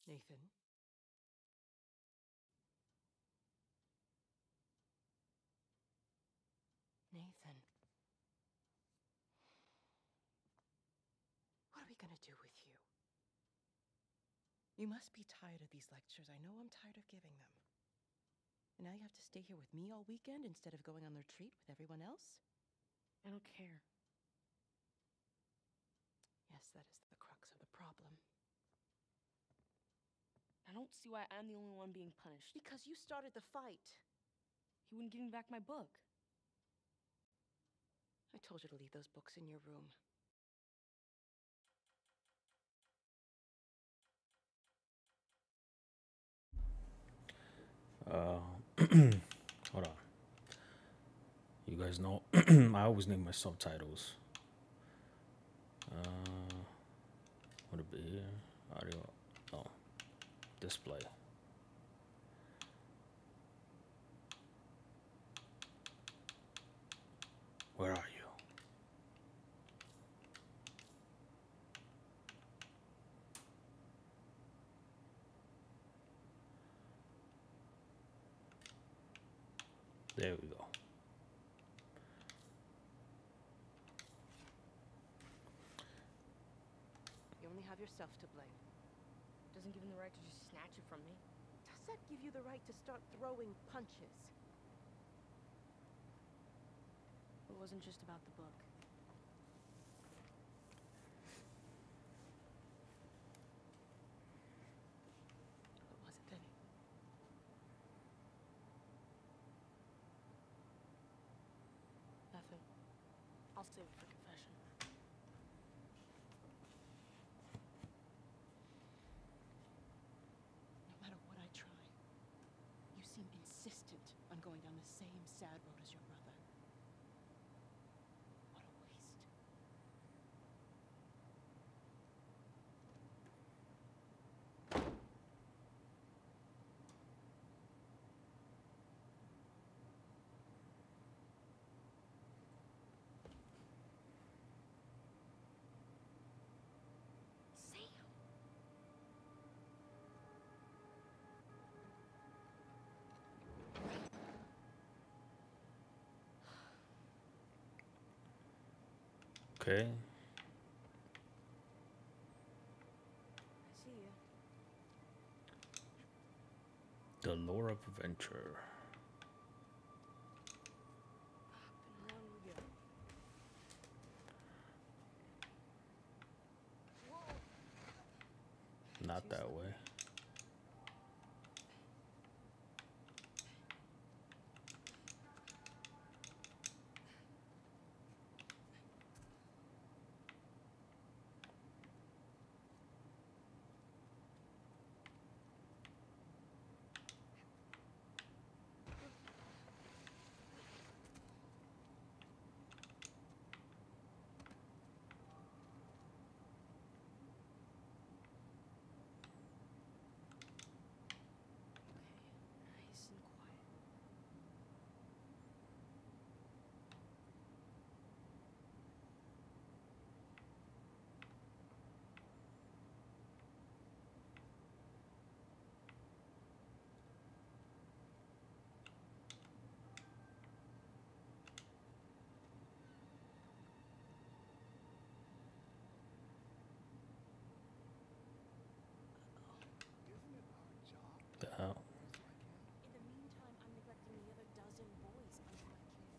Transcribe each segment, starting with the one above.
Nathan? Nathan? What are we gonna do with you? You must be tired of these lectures. I know I'm tired of giving them. And now you have to stay here with me all weekend instead of going on the retreat with everyone else? I don't care. Yes, that is the crux of the problem. I don't see why I'm the only one being punished. Because you started the fight. He wouldn't give me back my book. I told you to leave those books in your room. Hold on. You guys know I always need my subtitles. Would it be here? Audio. Oh, display. Where are you? There we go. You only have yourself to blame. Doesn't give him the right to just snatch it from me. Does that give you the right to start throwing punches? It wasn't just about the book. What was it then? Nothing. I'll save it for confession. No matter what I try, you seem insistent on going down the same sad road as your brother. What a waste. Sam! Okay. I see you. The lore of adventure. Up and around we go. Not that way. Okay, nice and quiet. The hell? In the meantime, I'm neglecting the other dozen boys under my care.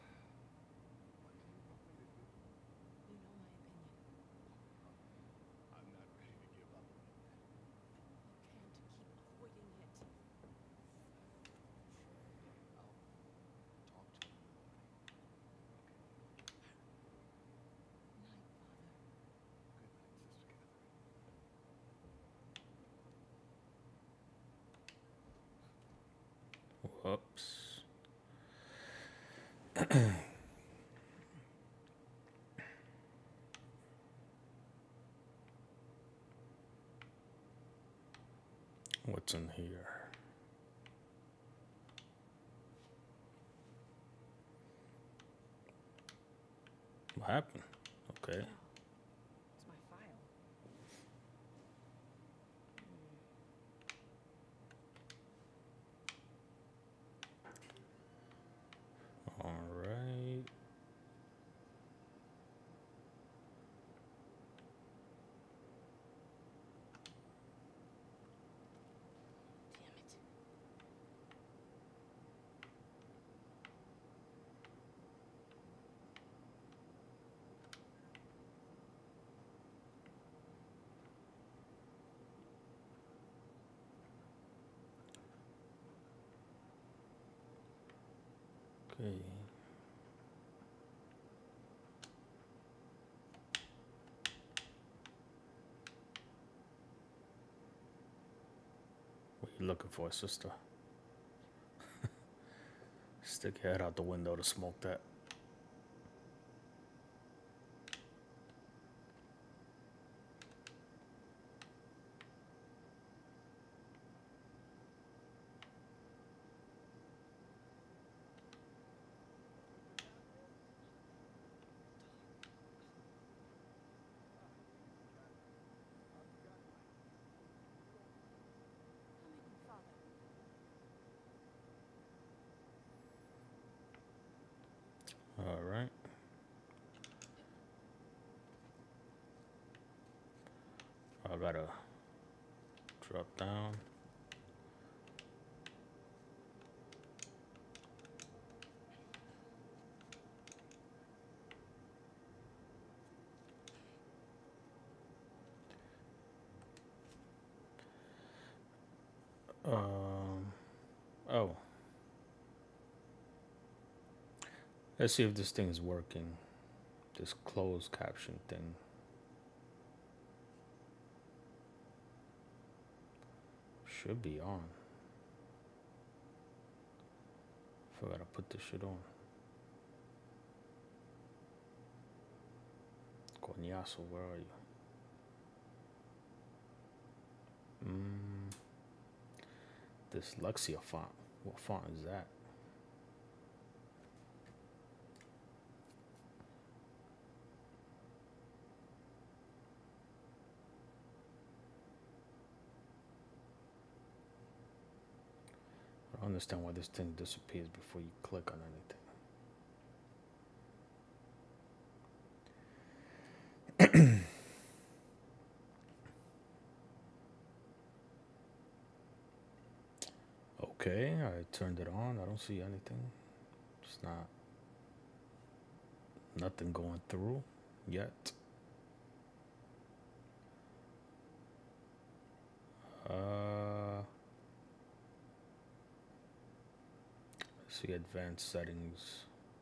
You know my opinion. I'm not ready to give up on it. You can't keep avoiding it. I'll talk to him in the morning. Night, Father. Good night, Sister Catherine. Whoops. What's in here? What happened? Okay. It's my file. Okay. What you looking for, sister? Stick your head out the window to smoke that. All right. I gotta drop down. Oh. Let's see if this thing is working. This closed caption thing. Should be on. Forgot to put this shit on. Coñazo, where are you? Dyslexia font. What font is that? I don't understand why this thing disappears before you click on anything. Okay, I turned it on. I don't see anything. It's not. Nothing going through yet. Let's see advanced settings.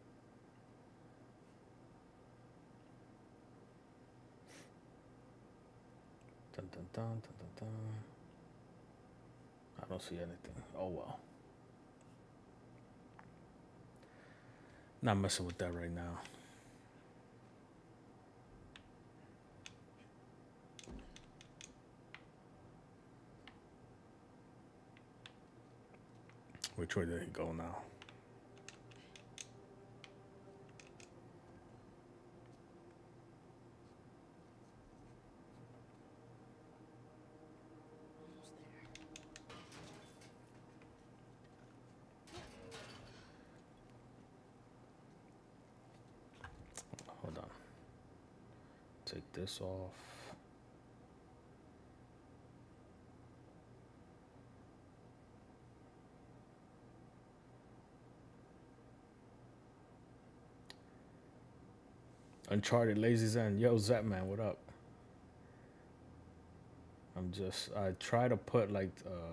Dun, dun, dun, dun, dun, dun. I don't see anything. Oh well. Not messing with that right now. Which way did he go now? Hold on. Take this off. Uncharted, Lazy Zen. Yo, Zapman, what up? I try to put like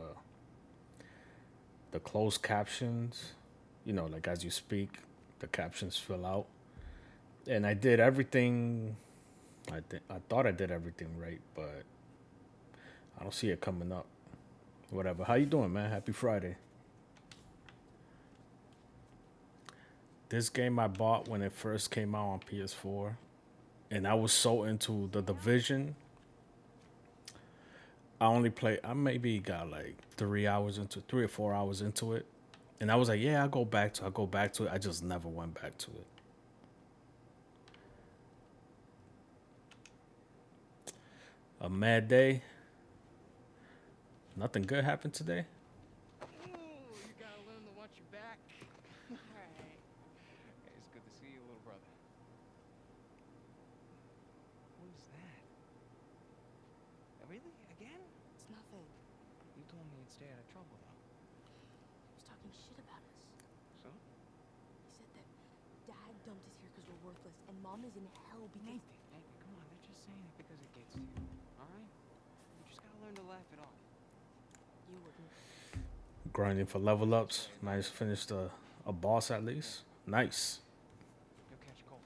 the closed captions, you know, like as you speak, the captions fill out. And I did everything, I thought I did everything right, but I don't see it coming up. Whatever. How you doing, man? Happy Friday. This game I bought when it first came out on PS4, and I was so into The Division. I maybe got like 3 or 4 hours into it. And I was like, yeah, I'll go back to it. I just never went back to it. A mad day. Nothing good happened today. Ooh, you gotta learn to watch your back. Alright. Hey, it's good to see you, little brother. What is that? Really? Again? It's nothing. You told me you'd stay out of trouble, though. He was talking shit about us. So? He said that Dad dumped us here because we're worthless, and Mom is in hell because... Nathan, come on. They're just saying it because it gets to you. Alright? You just gotta learn to laugh it off. You wouldn't. Grinding for level ups. Managed to finish a boss at least. Nice. You'll catch a cold.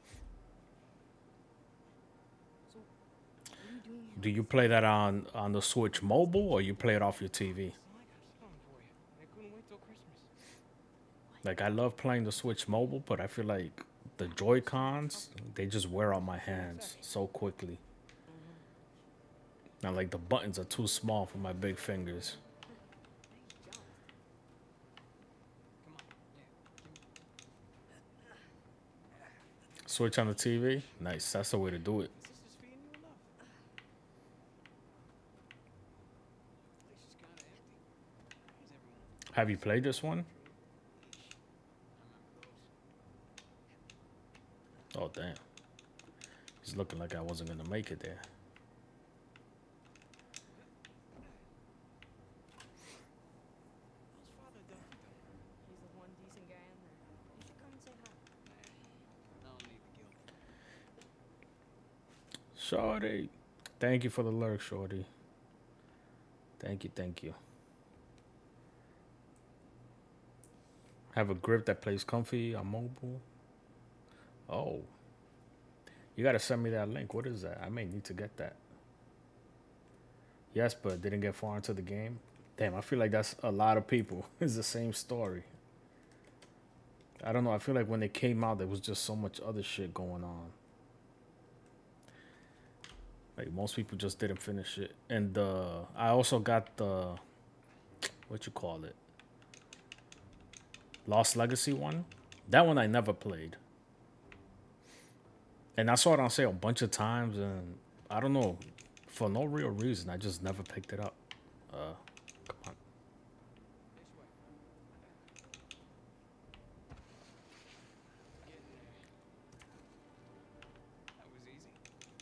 So, what are you doing here? Do you play that on the Switch mobile or you play it off your TV? So I got something for you. I couldn't wait till Christmas. Like I love playing the Switch mobile, but I feel like the Joy-Cons, they just wear on my hands so quickly. Now like the buttons are too small for my big fingers. Nice jump. Come on. Yeah. Switch on the TV? Nice. That's the way to do it. Sister's feeding you enough. Place is kind of empty. Where's everyone? Have you played this one? I remember those. Oh damn. It's looking like I wasn't gonna make it there. How's Father Duffy doing? He's the one decent guy in there. You should come and say hi. I don't need the guilt. Shorty. Thank you for the lurk, Shorty. Thank you, thank you. Have a grip that plays comfy on mobile. Oh. You gotta send me that link. What is that? I may need to get that. Yes, but didn't get far into the game. Damn, I feel like that's a lot of people. It's the same story. I don't know. I feel like when they came out, there was just so much other shit going on. Like most people just didn't finish it. And I also got the, what you call it? Lost Legacy one. That one I never played. And I saw it on sale a bunch of times, and I don't know, for no real reason, I just never picked it up. Come on. This way. Getting there. That was easy.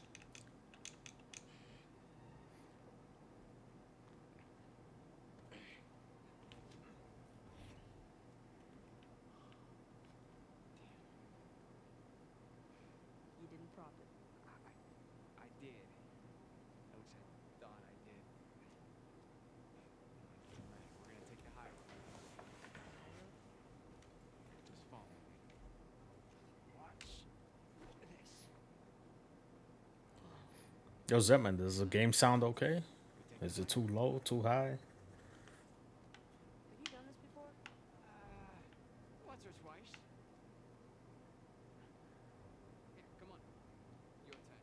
You didn't prop it. I did. At least I thought I did. Alright, we're gonna take the high road. Just follow me. Watch this. Yo, Zetman, does the game sound okay? Is it too low, too high? Have you done this before? Once or twice. Here, come on. Your turn.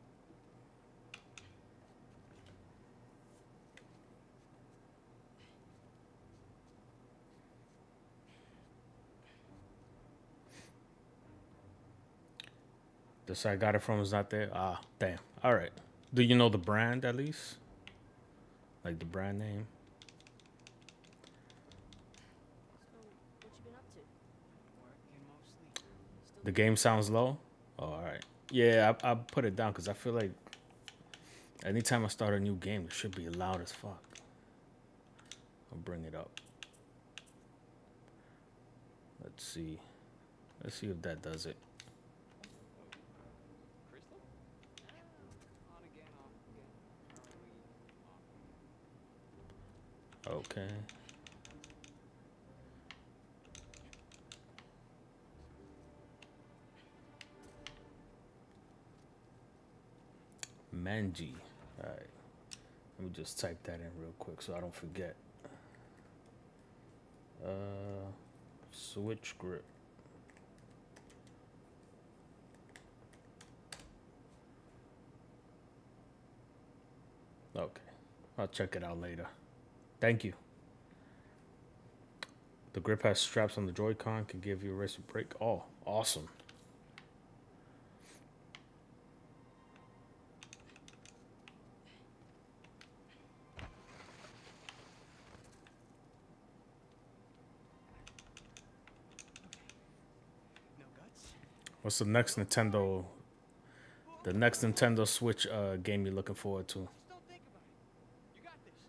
The site I got it from is not there. Ah, damn. All right. Do you know the brand at least? Like the brand name? So, what you been up to? Working mostly. Still The game sounds low? Oh, all right. Yeah, I put it down because I feel like anytime I start a new game, it should be loud as fuck. I'll bring it up. Let's see. Let's see if that does it. Crystal? On again, off again. Early, off. Okay. Manji. All right. Let me just type that in real quick so I don't forget. Switch grip. Okay. I'll check it out later. Thank you. The grip has straps on the Joy-Con, can give you a wrist break. Oh, awesome. No guts? What's the next Nintendo? The next Nintendo Switch game you're looking forward to? Just don't think about it. You got this.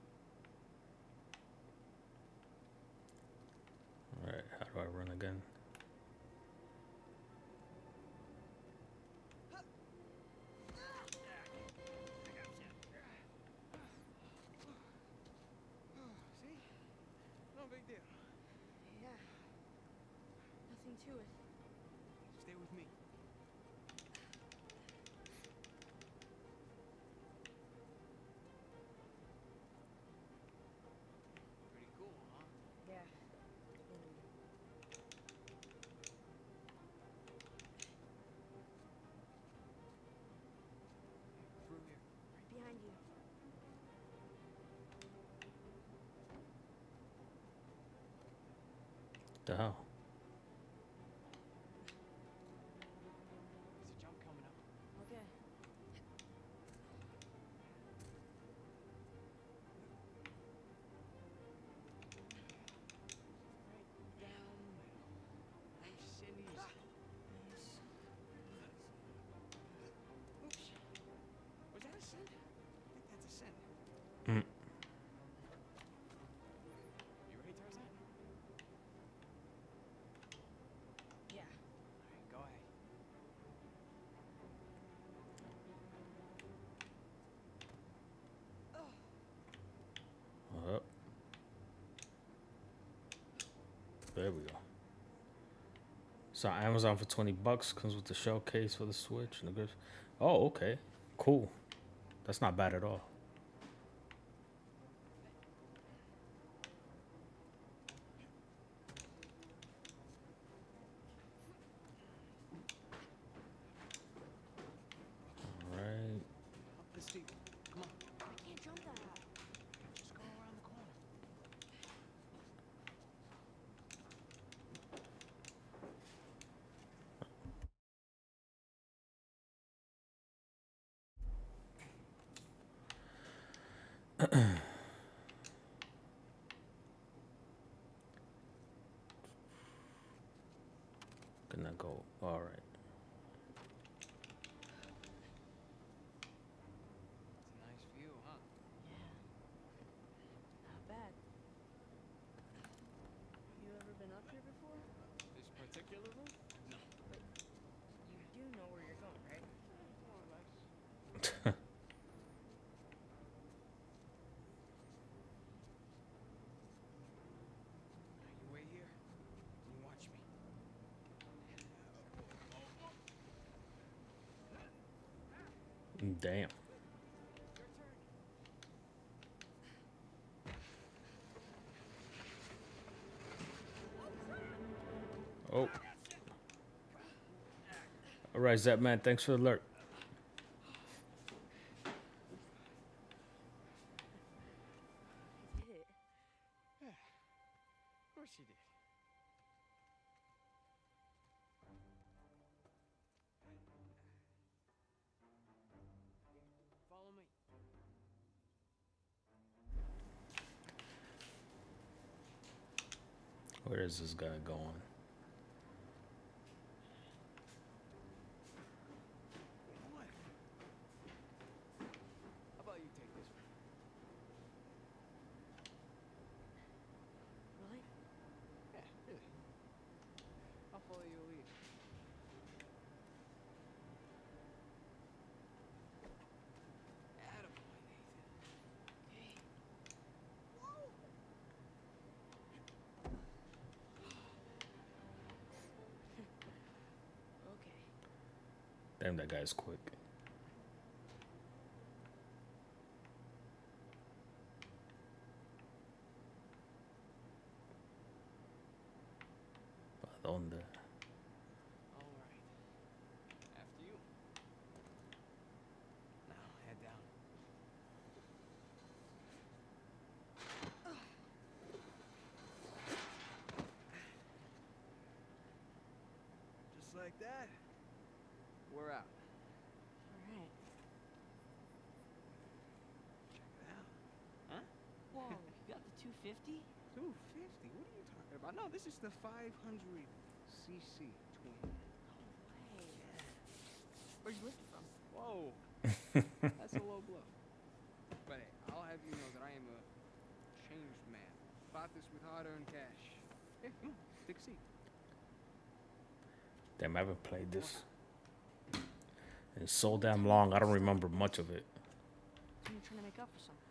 All right, how do I run again? See? No big deal. Yeah. Nothing to it. Stay with me. Pretty cool, huh? Yeah. Through here. Right behind you. The hell? There's a jump coming up. Okay. Right down the middle. Nice and easy. Oops. Was that a sin? I think that's a sin. Mm. You ready, Tarzan? Yeah. Alright, go ahead. Up. There we go. So Amazon for $20 comes with the shell case for the Switch and the grips. Oh, okay, cool. That's not bad at all. All right. Up the steep. Come on. I can't jump that high. Just go around the corner. Gonna go. All right. It's a nice view, huh? Yeah. Not bad. You ever been up here before? This particular room? No. You do know where you're going, right? More or less. You wait here. You watch me. Damn. Your turn. Oh. All right, Zep man. Thanks for the alert. I did it. Yeah. Of course you did. Follow me. Where is this guy going? You know what? How about you take this one? Really? Yeah, really. I'll follow your lead. Attaboy, Nathan. Okay. Okay. Damn, that guy's quick. ¿Para dónde? All right. After you. Now, head down. Just like that. We're out. All right. Check it out. Huh? Whoa, you got the 250? 250? What are you talking about? No, this is the 500cc twin. No way. Where'd you lift it from? Whoa. That's a low blow. But hey, I'll have you know that I am a changed man. Bought this with hard-earned cash. Hey, come on, take a seat. Damn, I haven't played this. It's so damn long. I don't remember much of it. So you're trying to make up for something.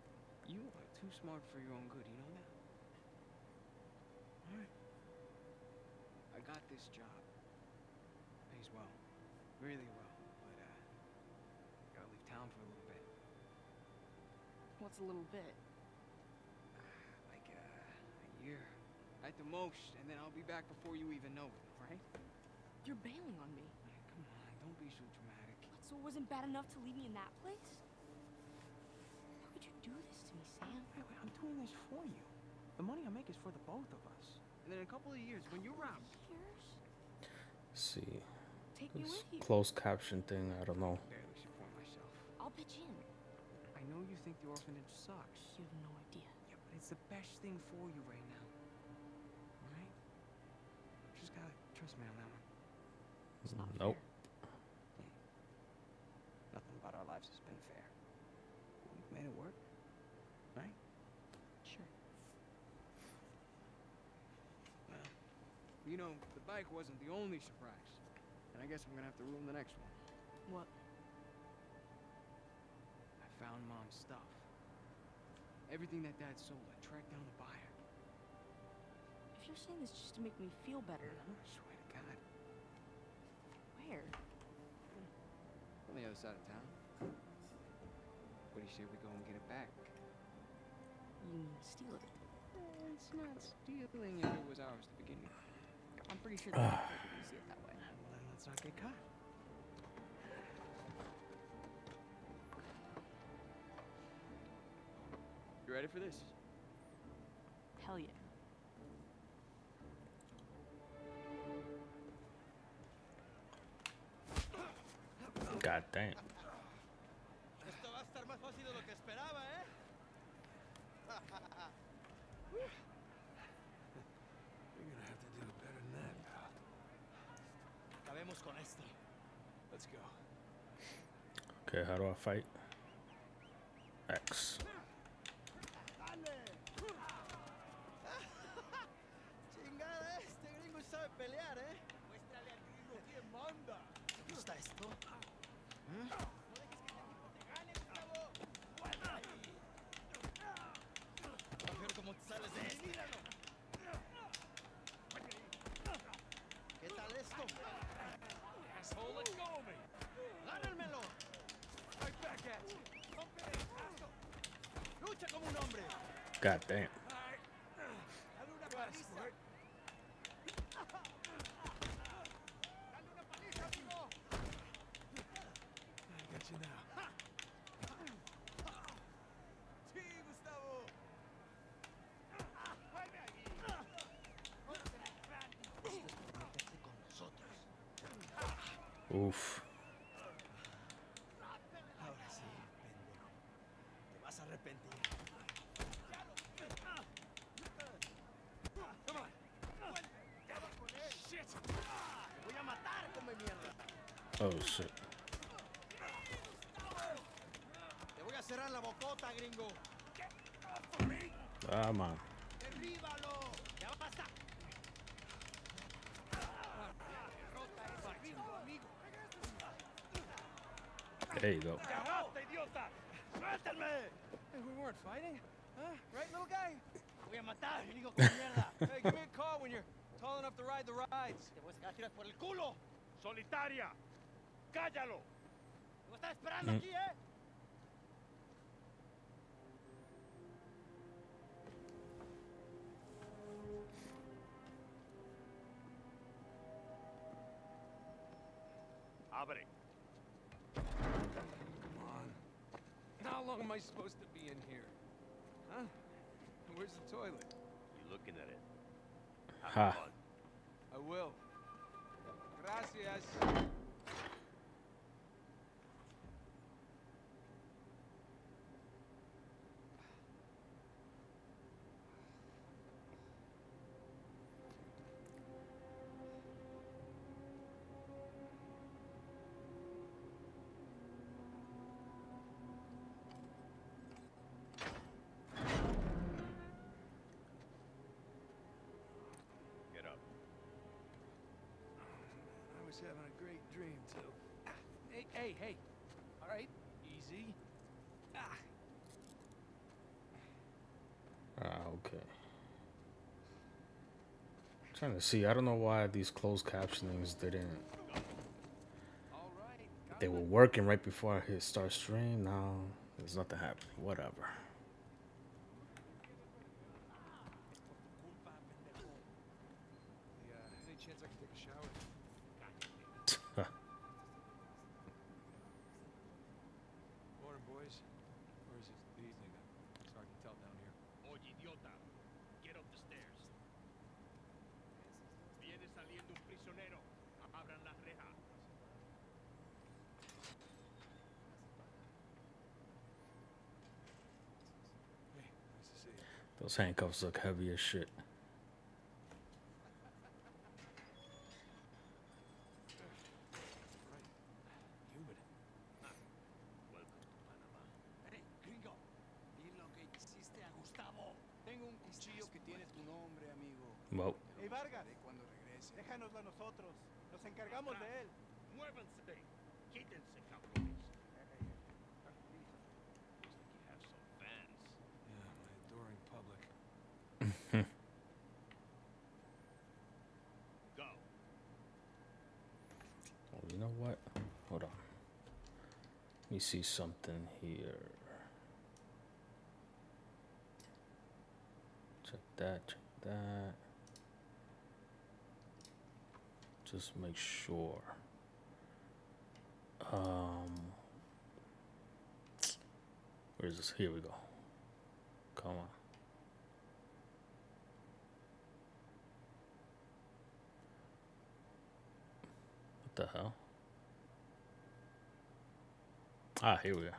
You are too smart for your own good, you know that? Alright. got this job. Pays well. Really well. But, gotta leave town for a little bit. What's a little bit? Like, a year. At the most, and then I'll be back before you even know it, right? You're bailing on me. Come on, don't be so dramatic. What, so it wasn't bad enough to leave me in that place? How could you do this to me, Sam? Wait, I'm doing this for you. The money I make is for the both of us. And then in a couple of years, when you're out, Years? See, Take me this with you. closed caption thing, I don't know. I barely support myself. I'll pitch in. I know you think the orphanage sucks. You have no idea. Yeah, but it's the best thing for you right now. Alright? Just gotta trust me on that one. It's not Nope. fair. Nothing about our lives has been fair. We've made it work. Right? Sure. Well, you know, the bike wasn't the only surprise. And I guess I'm gonna have to ruin the next one. What? I found Mom's stuff. Everything that Dad sold, I tracked down the buyer. If you're saying this just to make me feel better, I swear to God. where? On the other side of town. What do you say we go and get it back? You mean steal it? It's not stealing if it was ours to begin with. I'm pretty sure that you see it that way. Well, then let's not get caught. You ready for this? Hell yeah. God damn. Esto va a estar más fácil de lo que esperaba, ¿eh? You're gonna have to do it better than that, pal. Acabemos con esto. Let's go. Okay, how do I fight? X. Chingada, este gringo sabe pelear, ¿eh? Muéstrale al gringo quién manda. ¿Te gusta esto? ¿Eh? No dejes que este tipo te gane, Gustavo. ¡Guarda ahí! A ver cómo te sales de este. ¿Qué tal esto? Asshole, let go of me! ¡Gánenmelo! Right back at you! ¡Lucha como un hombre! God damn. Alright. ¡Dale una Gotta paliza! sport. ¡Dale una paliza, amigo! I got you now. ¡Sí, Gustavo! ¡Vuelve ahí! Esto es por meterte con nosotros. Oof. Ahora sí, pendejo. Te vas a arrepentir. Come on! Shit! ¡Te voy a matar, come mierda! Oh shit. ¡Te voy a cerrar la bocota, gringo! Ah man. ¡Derríbalo! ¡Ya basta! Derrota ese gringo, amigo. There you go. ¡Agarrate, idiota! ¡Suéltame! Hey, we weren't fighting. Huh? Right, little guy? ¡Te voy a matar, gringo, con mierda! Hey, give me a call when you're tall enough to ride the rides. ¡Te voy a sacar tiras por el culo! ¡Solitaria! ¡Cállalo! ¡Te voy a estar esperando aquí, eh! Abre. Come on. How long am I supposed to be in here? Huh? Where's the toilet? You looking at it? Ha. I will. Gracias. Get up. I was having a great dream, too. Hey. All right, easy. Ah. Ah, okay. Trying to see. I don't know why these closed captionings didn't. All right. They were working right before I hit start stream. Now there's nothing happening. Whatever. Yeah. Any chance I can take a shower? Morning, boys. Or is it the evening now? It's hard to tell down here. Oye, idiota, get up the stairs. Viene saliendo un prisionero. Abran la reja. Hey, nice to see you. Those handcuffs look heavy as shit. Right. Humid. Welcome to Panama. Hey, gringo. Di lo que hiciste a Gustavo. Tengo un cuchillo que tiene tu nombre, amigo. Well, Hey, Vargas. Cuando regrese. Déjanoslo a nosotros. Nos encargamos de él. Muévanse. Quítense, cabrones. Looks like you have some fans. Yeah, my adoring public. Go. oh, you know what? Hold on. Let me see something here. Check that. Check that. Just make sure. Where is this? Here we go. Come on. What the hell? Ah, here we are.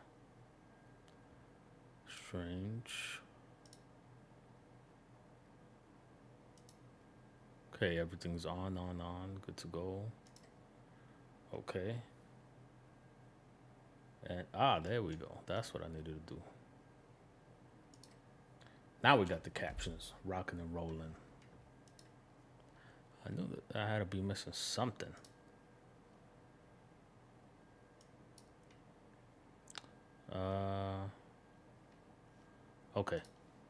Strange. Okay, everything's on. Good to go. Okay. And there we go. That's what I needed to do. Now we got the captions rocking and rolling. I knew that I had to be missing something. Okay.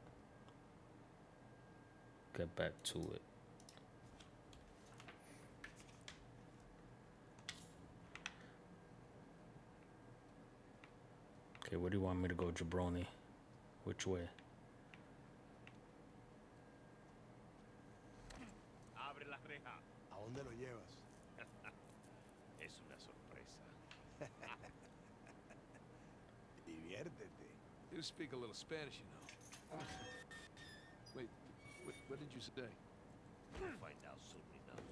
Get back to it. Okay, where do you want me to go, jabroni? Which way? Abre la reja. ¿A dónde lo llevas? Es una sorpresa. Diviértete. You speak a little Spanish, you know. Wait, what did you say? You'll find out soon enough.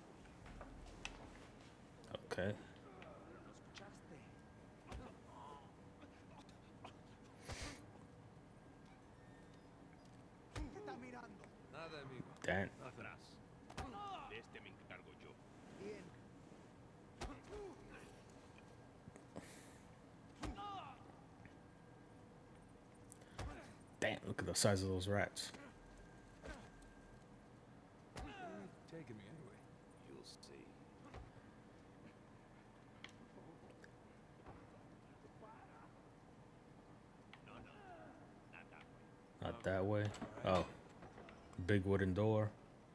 Okay. ¿Qué estás mirando? Nada, amigo. Damn. Atrás. De este me encargo yo. Bien. Damn, look at the size of those rats. Taking me anyway. You'll see. No, not that way. Not that way. Oh. Big wooden door.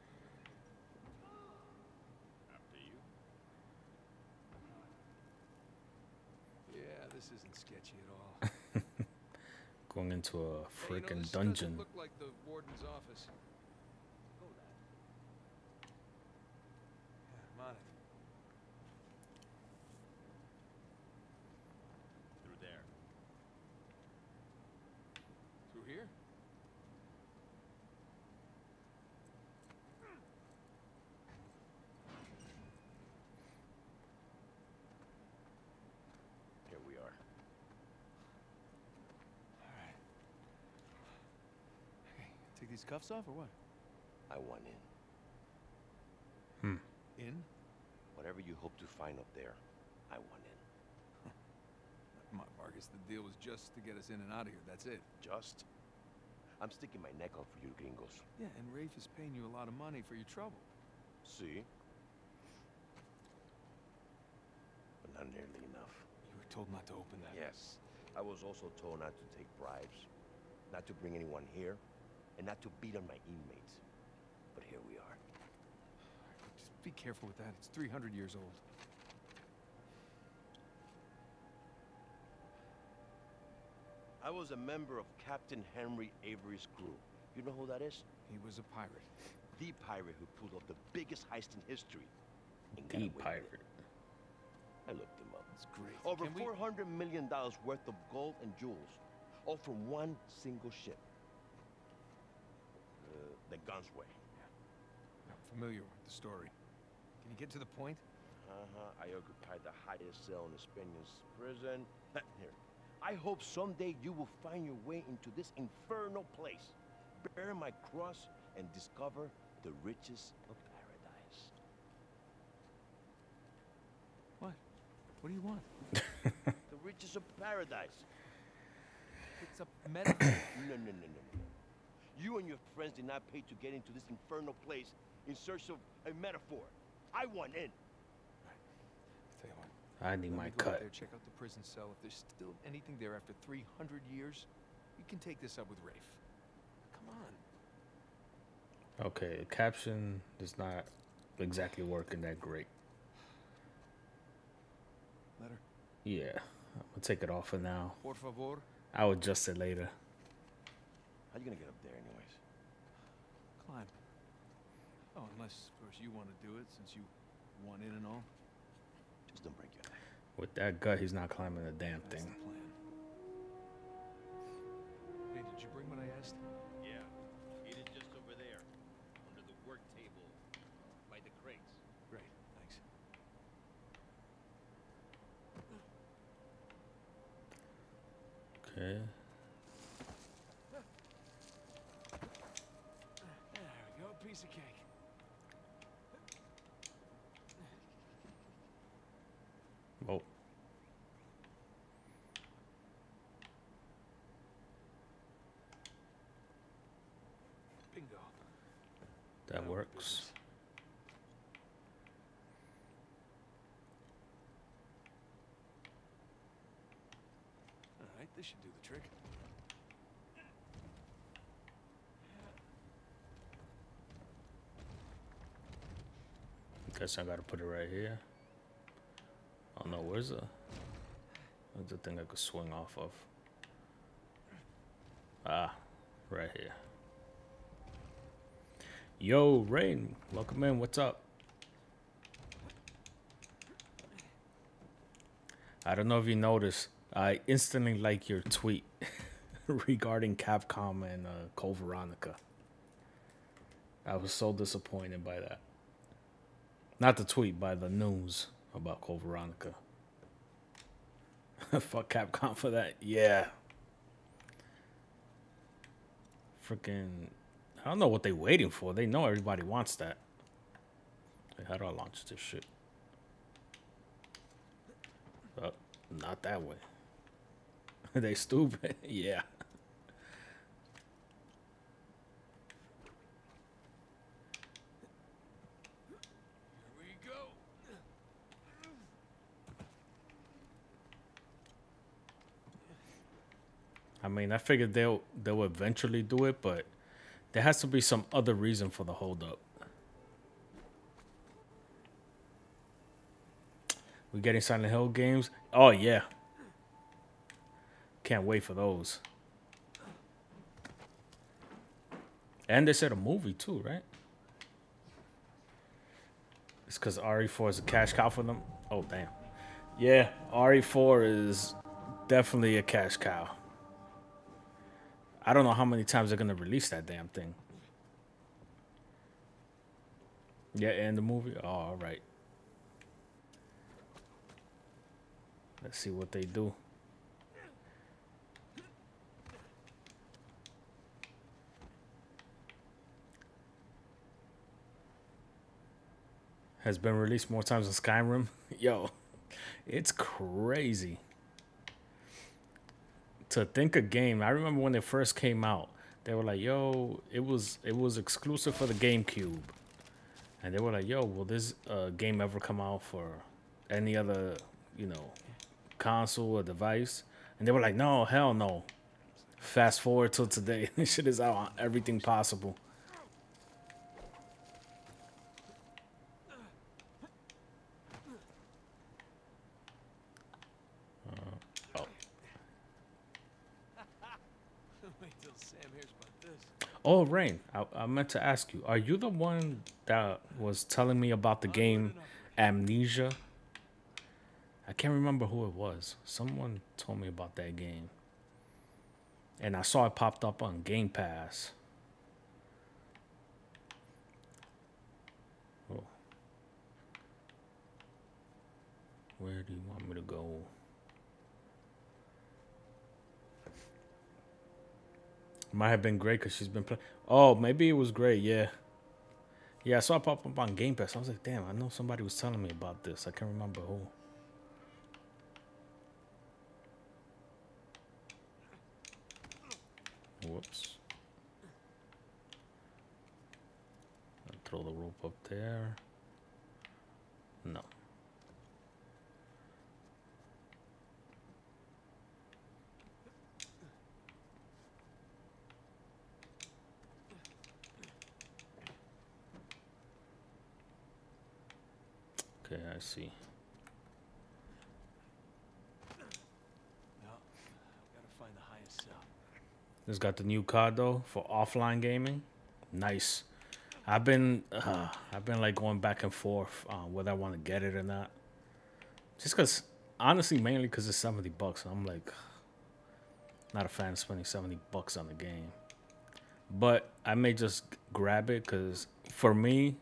After you. Yeah, this isn't sketchy at all. Going into a Hey, you know, freaking this dungeon. doesn't look like the warden's office. Go, lad. Yeah, I'm on it. Through there. Through here? Here we are. All right. Hey, take these cuffs off or what? I want in. In? Whatever you hope to find up there, I want in. Come on, Vargas. The deal was just to get us in and out of here. That's it. Just. I'm sticking my neck out for you gringos. Yeah, and Rafe is paying you a lot of money for your trouble. See? But not nearly enough. You were told not to open that. Yes. I was also told not to take bribes, not to bring anyone here, and not to beat on my inmates. But here we are. be careful with that. It's 300 years old. I was a member of Captain Henry Avery's crew. You know who that is? He was a pirate. The pirate who pulled off the biggest heist in history. And got The away with pirate. it. I looked him up. That's great. Over Can we- $400 million worth of gold and jewels, all from one single ship. The Gunsway. I'm familiar with the story. Can you get to the point? I occupied the highest cell in the Spaniards' prison. Here. I hope someday you will find your way into this infernal place, bear my cross, and discover the riches of paradise. What? What do you want? The riches of paradise. It's a metaphor. No. You and your friends did not pay to get into this infernal place in search of a metaphor. I want in. Tell you what. I need Let my me go out cut. there, check out the prison cell. If there's still anything there after 300 years, you can take this up with Rafe. Come on. Okay, the caption is not exactly working that great. Letter. Yeah, I'm gonna take it off for now. Por favor. I'll adjust it later. How you gonna get up there anyways? Climb. Oh, unless, of course, you want to do it since you want in and all. Just don't break your neck. With that gut, he's not climbing the damn That's thing. the plan. Hey, did you bring what I asked? Yeah. It is just over there. Under the work table. By the crates. Great, thanks. Okay. There we go, piece of cake. Oh, Bingo. that Now works. business. All right, this should do the trick. Guess I gotta put it right here. Oh no, where's the thing I could swing off of? Ah, right here. Yo, Rain, welcome in. What's up? I don't know if you noticed, I instantly like your tweet regarding Capcom and Code Veronica. I was so disappointed by that. Not the tweet, by the news about Code Veronica. Fuck Capcom for that. Yeah. Freaking, I don't know what they waiting for. They know everybody wants that. Wait, how do I launch this shit? Oh, not that way. They stupid. Yeah. Here we go. I mean, I figured they'll eventually do it, but there has to be some other reason for the holdup. We getting Silent Hill games? Oh yeah. Can't wait for those. And they said a movie too, right? It's because RE4 is a cash cow for them. Oh damn. Yeah, RE4 is definitely a cash cow. I don't know how many times they're gonna release that damn thing. Yeah, and the movie. Oh, all right. Let's see what they do. Has been released more times than Skyrim. Yo, it's crazy. To think a game, I remember when it first came out, they were like, yo, it was exclusive for the GameCube. And they were like, yo, will this game ever come out for any other, you know, console or device? And they were like, no, hell no. Fast forward till today, this shit is out on everything possible. Wait till Sam hears about this. Oh, Rain, I meant to ask you, are you the one that was telling me about the game Amnesia? I can't remember who it was. Someone told me about that game. And I saw it popped up on Game Pass. Oh. Where do you want me to go? Might have been great because she's been playing. Oh, maybe it was great. Yeah. Yeah, I saw it pop up on Game Pass. I was like, damn, I know somebody was telling me about this. I can't remember who. Whoops. I'll throw the rope up there. No. Okay, I see. No, gotta find the highest cell. This got the new card though for offline gaming. Nice. I've been like going back and forth whether I want to get it or not. Just cause, honestly, mainly cause it's $70. I'm like, not a fan of spending $70 on the game. But I may just grab it cause for me,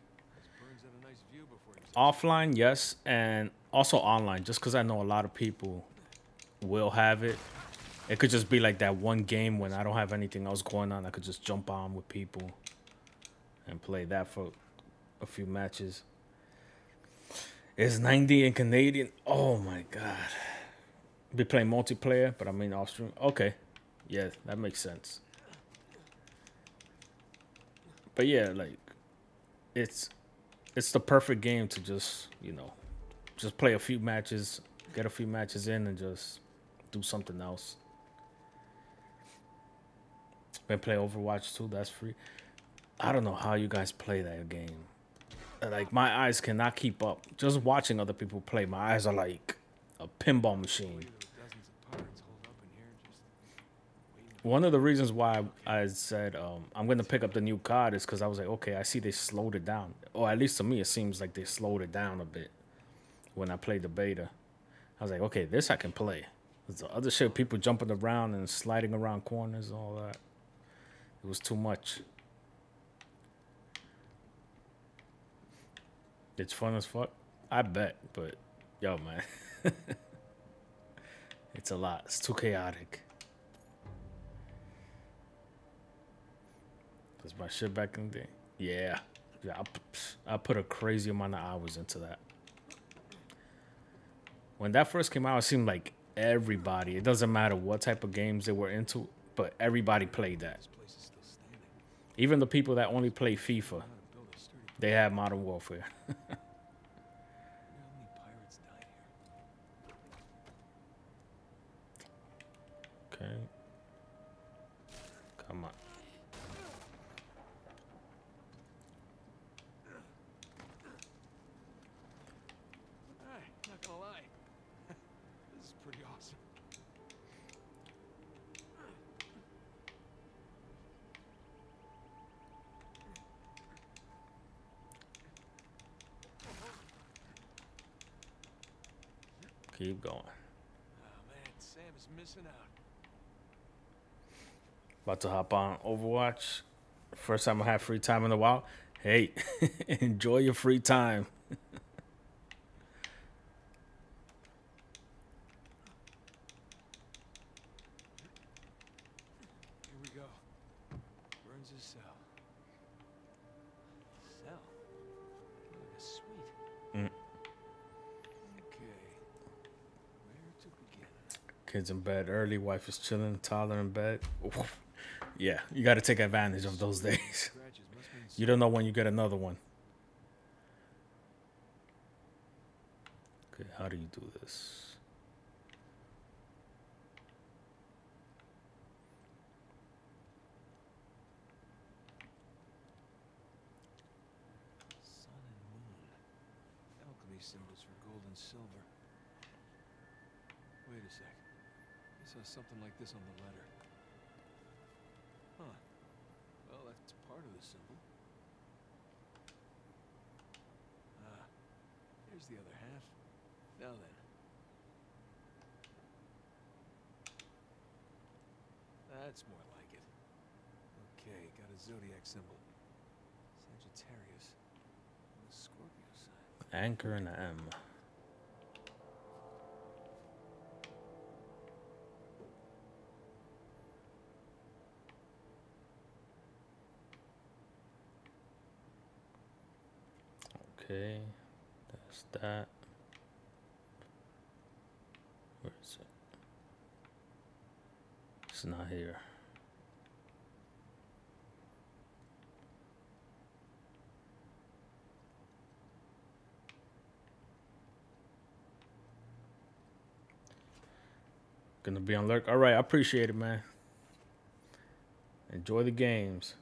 offline, yes, and also online, just because I know a lot of people will have it. It could just be like that one game when I don't have anything else going on. I could just jump on with people and play that for a few matches. It's 90 in Canadian. Oh my god. Be playing multiplayer, but I mean off stream. Okay. Yeah, that makes sense. But yeah, like it's the perfect game to just, you know, just play a few matches, get a few matches in, and just do something else. Been play Overwatch too. That's free. I don't know how you guys play that game. Like, my eyes cannot keep up. Just watching other people play, my eyes are like a pinball machine. One of the reasons why I said I'm going to pick up the new card is because I was like, okay, I see they slowed it down. Or at least to me, it seems like they slowed it down a bit when I played the beta. I was like, okay, this I can play. There's the other shit, people jumping around and sliding around corners and all that. It was too much. It's fun as fuck. I bet, but yo, man. It's a lot. It's too chaotic. That's my shit back in the day. Yeah. Yeah, I put a crazy amount of hours into that. When that first came out, it seemed like everybody, it doesn't matter what type of games they were into, but everybody played that. Even the people that only play FIFA, they had Modern Warfare. Okay. Come on. Not gonna lie. This is pretty awesome. Keep going. Oh man, Sam is missing out. About to hop on Overwatch. First time I have free time in a while. Hey, enjoy your free time. Here we go. Burns' cell. Cell? Like a suite. Mm. Okay. Where to begin? Kids in bed early, wife is chilling, toddler in bed. Oof. Yeah, you got to take advantage of those days. You don't know when you get another one. Okay, how do you do this? Sun and moon. Alchemy symbols for gold and silver. Wait a sec. I saw something like this on the letter. Huh. Well, that's part of the symbol. Ah, here's the other half. Now then. That's more like it. Okay, got a zodiac symbol. Sagittarius. And the Scorpio sign. Anchor and a M. Okay, that's that. Where is it? It's not here. Gonna be on lurk. All right, I appreciate it, man. Enjoy the games.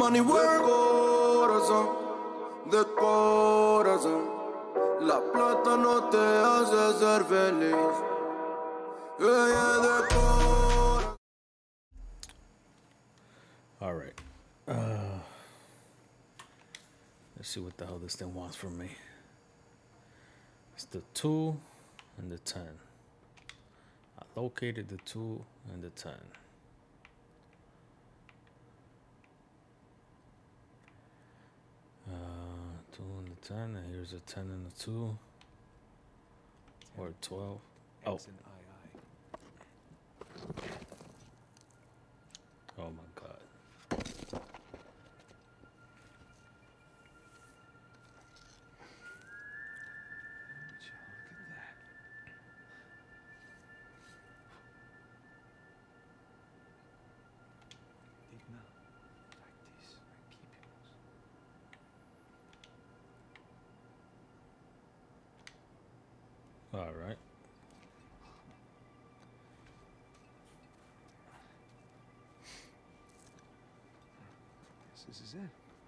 money work. Corazón, de corazón. La plata no te hace ser feliz. Ella de corazón. All right. Let's see what the hell this thing wants from me. It's the 2 and the 10. I located the 2 and the 10. 2 and the 10, and here's a 10 and a 2. Or 12. Oh. X and II. Oh my God. Would you look at that? Digna, practice, keep All right. Guess this is it.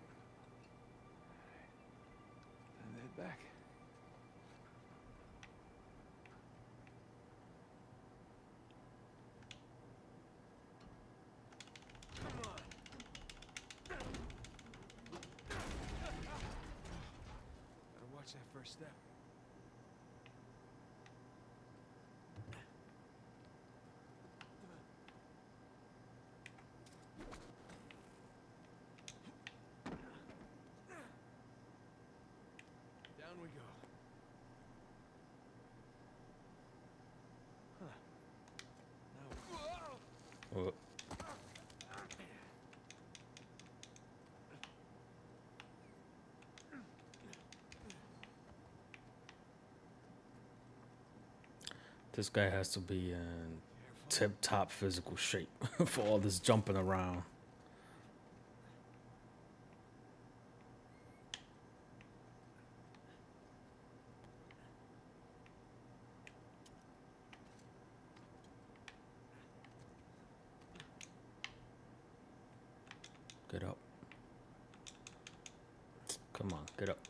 Time to head back. Come on. Better watch that first step. Down we go. Huh. Now. Well, this guy has to be in tip-top physical shape for all this jumping around. Get up. Come on, get up.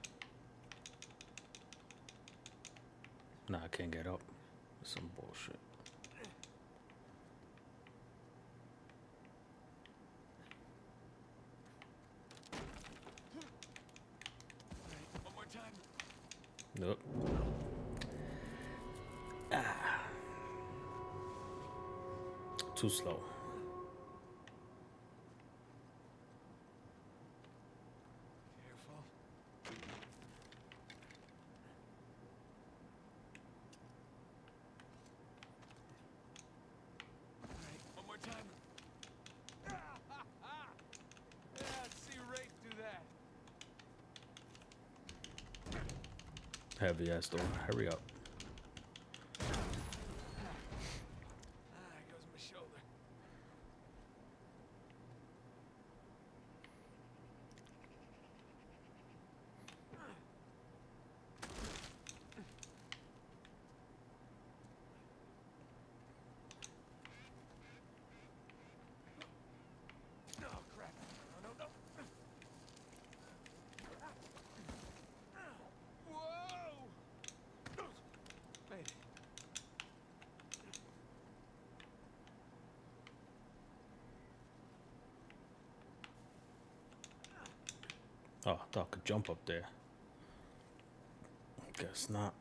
Nah, I can't get up. Some bullshit. One more time. Nope. Too slow. Careful. All right, one more time. Yeah, see Rafe do that. Heavy ass door. Hurry up. There goes my shoulder. Oh, crap. No, no, no. Whoa! Wait. Oh, I thought I could jump up there. Guess not.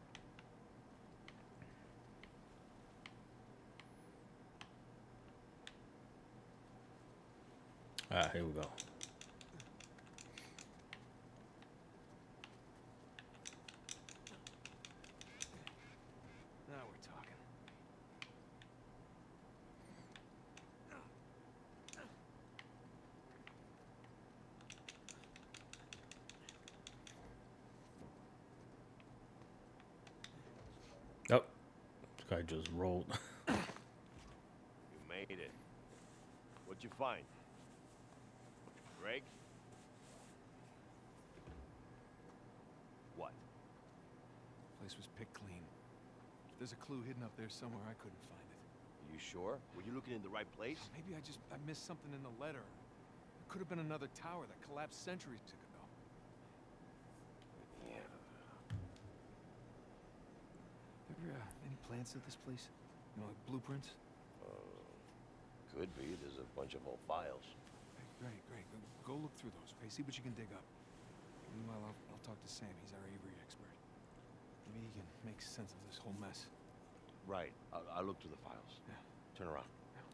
Alright, here we go. Now we're talking. Yep. This guy just rolled. You made it. What'd you find? Greg? What? Place was picked clean. If there's a clue hidden up there somewhere, I couldn't find it. Are you sure? Were you looking in the right place? Maybe I missed something in the letter. The could have been another tower that collapsed centuries ago. Yeah. Ever any plans of this place? You know, like blueprints? Could be. There's a bunch of old files. Hey, great, great. Go look through those, okay? See what you can dig up. Meanwhile, I'll talk to Sam. He's our Avery expert. Maybe he can make sense of this whole mess. Right. I'll look through the files. Yeah. Turn around.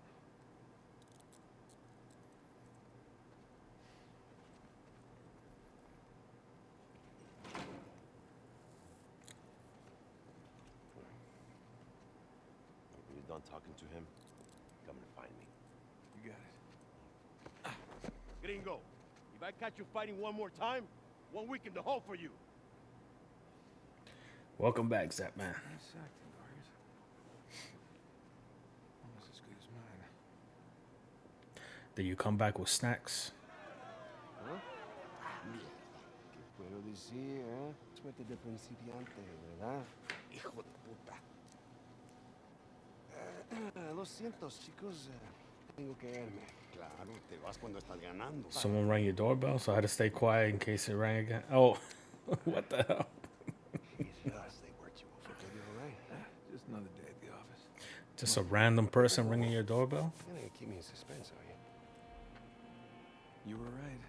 When you're done talking to him, come and find me. You got it. Gringo, if I catch you fighting one more time, 1 week in the hole for you. Welcome back, Zap Man. Nice acting, Vargas. Almost as good as mine. Did you come back with snacks? ¿Qué puedo decir, eh? Suerte de principiante, ¿verdad? Hijo de puta. Lo siento, chicos. Tengo que irme. Claro, te vas cuando estás ganando. Someone rang your doorbell, so I had to stay quiet in case it rang again. Oh, what the hell? Jesus, they worked you over. Did you all right? Just another day at the office. Just a random person ringing your doorbell? You're not gonna keep me in suspense, are you? You were right.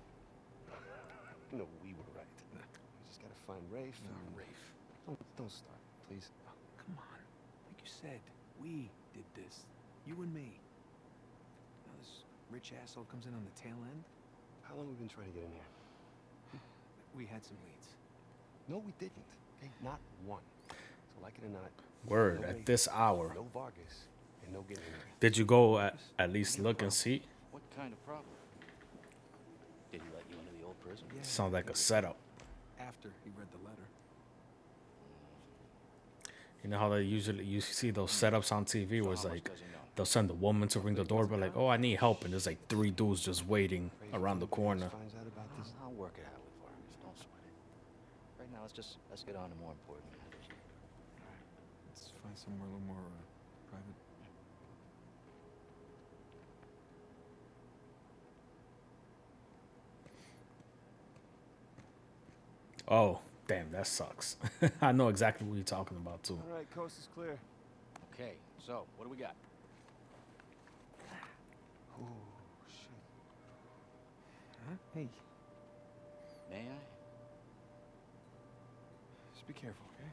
No, we were right. We just gotta find Rafe. No, and- Rafe. Don't start, please. Oh, come on. Like you said, we did this. You and me. Now this rich asshole comes in on the tail end. How long have we been trying to get in here? We had some leads. No, we didn't. Okay, not one. So like it or not, Word, no at Rafe, this hour. no Vargas, and no getting in here. Did you go at least look and see? What kind of problem? Did he let you into the old prison? Yeah. Sounds like a setup. After he read the letter. You know how they usually, you see those setups on TV where it's So how much like, does he know? they'll send a woman to ring the doorbell like, oh, I need help. And there's like 3 dudes just waiting around the corner. Finds out about this. I'll work it out with Vargas. Don't sweat it. Right now, let's get on to more important matters. Let's find somewhere a little more private. Oh, damn, that sucks. I know exactly what you're talking about, too. All right, coast is clear. Okay, so what do we got? Oh, shit. Huh? Hey, May I? just be careful, okay?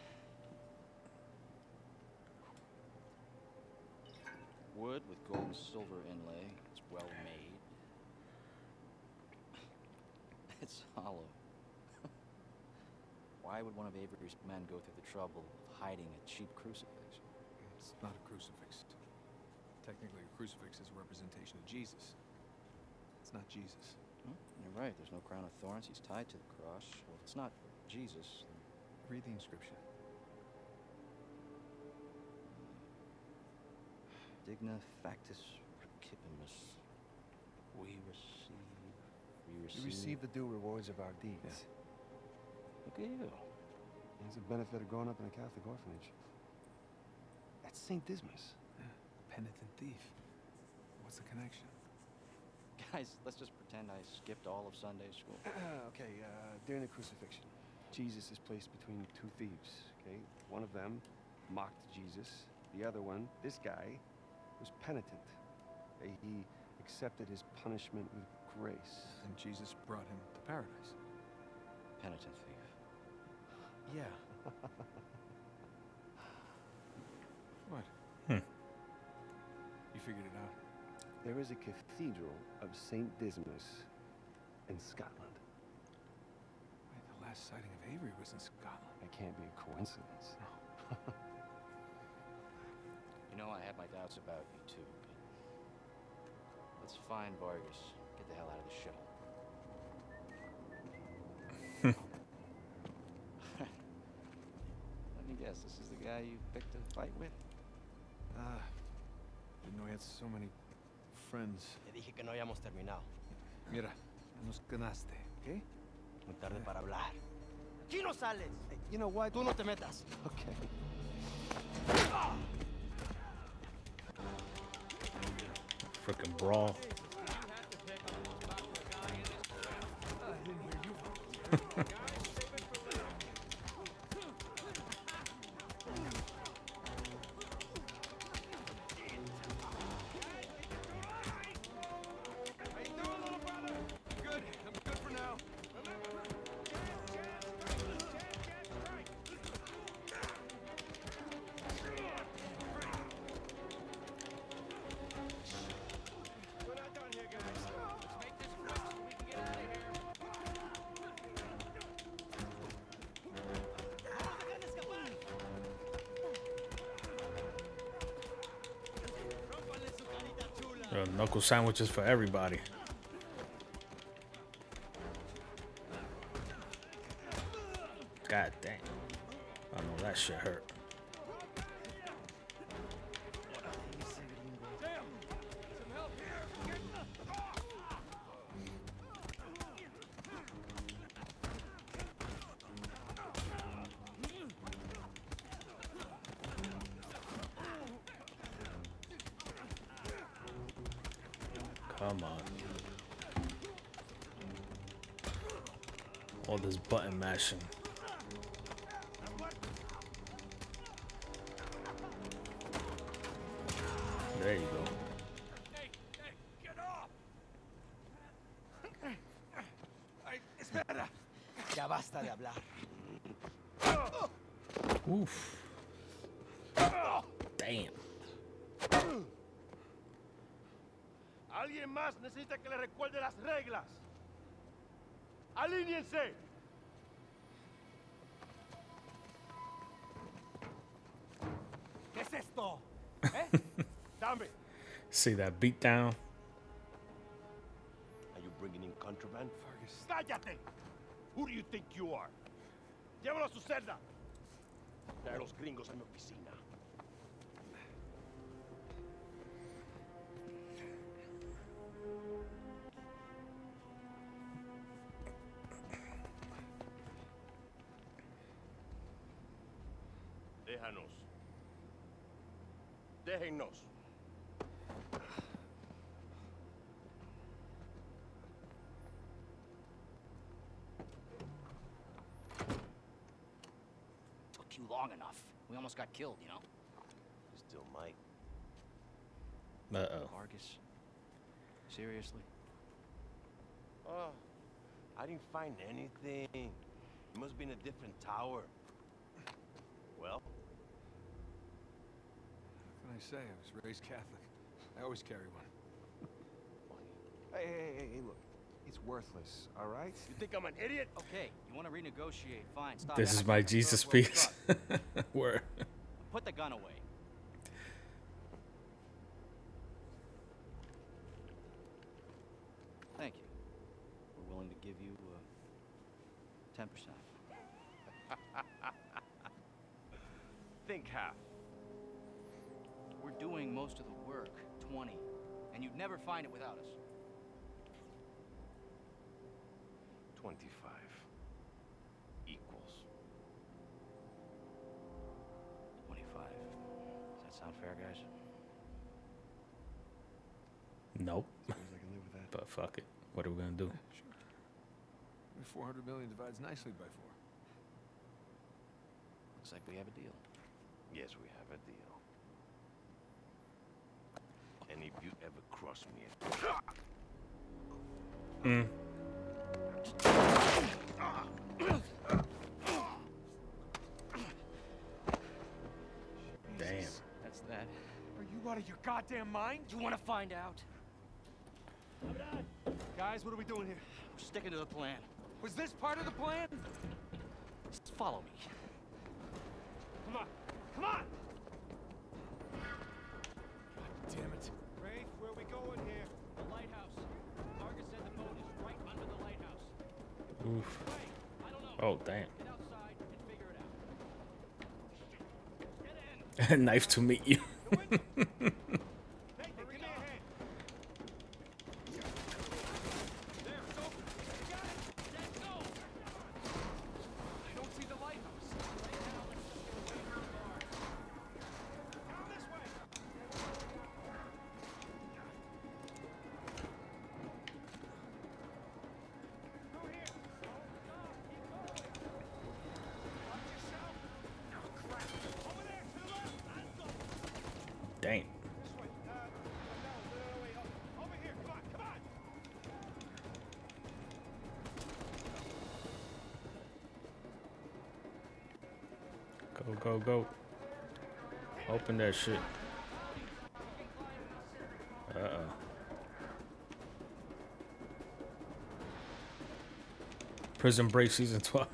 Wood with gold and silver inlay. It's well made. It's hollow. Why would one of Avery's men go through the trouble of hiding a cheap crucifix? It's not a crucifix. Technically, a crucifix is a representation of Jesus. It's not Jesus. Hmm? You're right. There's no crown of thorns. He's tied to the cross. Well, if it's not Jesus, then Read the inscription. Digna factus recipimus. We receive. We receive the due rewards of our deeds. Look at you. It's a benefit of growing up in a Catholic orphanage. That's St. Dismas. Yeah. Penitent thief. What's the connection? Guys, let's just pretend I skipped all of Sunday school. Okay, during the crucifixion, Jesus is placed between 2 thieves, okay? One of them mocked Jesus. The other one, this guy, was penitent. Okay? He accepted his punishment with grace. And Jesus brought him to paradise. Penitent thief. Yeah. What? Hmm. You figured it out. There is a cathedral of St. Dismas in Scotland. Wait, the last sighting of Avery was in Scotland. That can't be a coincidence. You know, I had my doubts about you too, but let's find Vargas. Get the hell out of the show. Let me guess, this is the guy you picked a fight with? Didn't know he had so many friends. Te dije que no habíamos terminado. Mira, nos ganaste, ¿ok? Muy tarde para hablar. Aquí no sales. You know what? Tú no te metas. Okay. Freaking brawl. Knuckle sandwiches for everybody. God dang. I know that shit hurt. Come on. All this button mashing. There you go. Hey, get off! Espera. Ya basta de hablar. Oof. Damn. Alguien más necesita que le recuerde las reglas. ¡Alíñense! ¿Qué es esto? ¿Eh? Dame. See that beat down? Are you bringing in contraband? Fergus. ¡Cállate! Who do you think you are? Llévalo a su celda. Trae a los gringos a mi oficina. Déjanos. Déjennos. Took you long enough. We almost got killed, you know? You still might. Uh-oh. Vargas. Seriously? Oh, I didn't find anything. It must be in a different tower. Well? What can I say? I was raised Catholic. I always carry one. Hey, look. It's worthless, all right? You think I'm an idiot? Okay, you want to renegotiate? Fine, stop. This is acting my like a Jesus third world piece. thug. Word. Put the gun away. Thank you. We're willing to give you 10%. Think half. We're doing most of the work, 20, and you'd never find it without us. 25 equals. 25. Does that sound fair, guys? Nope. As long as I can live with that. But fuck it. What are we gonna do? Sure. 400 million divides nicely by 4. Looks like we have a deal. Yes, we have a deal. And if you ever cross me Hmm. Damn. That's that. Are you out of your goddamn mind? You want to find out? Guys, what are we doing here? We're sticking to the plan. Was this part of the plan? Just follow me. Come on. Come on! God damn it. Rafe, where are we going here? The lighthouse. Vargas said the boat is right under the lighthouse. Oof. Wait, I don't know. Oh, damn. Get outside and figure it out. Get in. Nice to meet you. Nathan, give me a hand. There, it's open. You got it. Let's go. I don't see the lighthouse. Right now, let's just get away from the bar. Come this way. Through here. Go, go, go. Open that shit. Uh-oh. Prison Break Season 12.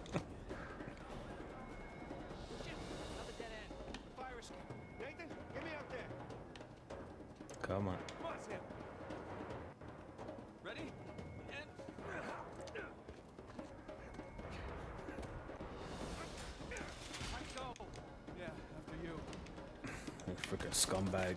Nathan, get me out there. Come on. Come on, Sam. Ready? And... Let's go. Yeah, after you. You freaking scumbag.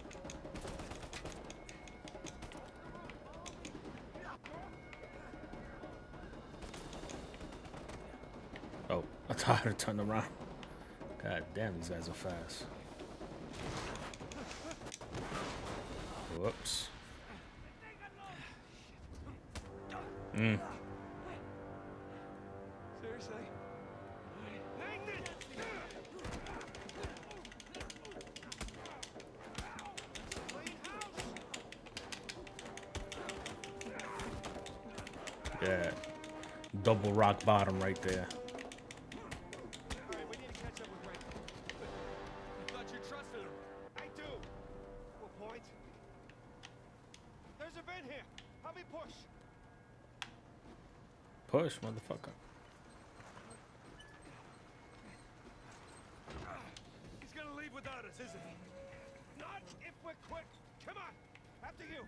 Oh, I thought I had to turn around. God damn, these guys are fast. Whoops. Seriously? Yeah. Double rock bottom right there. Alright, we need to catch up with Ray. I thought you trusted him. I do. What point? There's a vent here. Help me push. Push, motherfucker. He's gonna leave without us, isn't he? Not if we're quick. Come on. After you.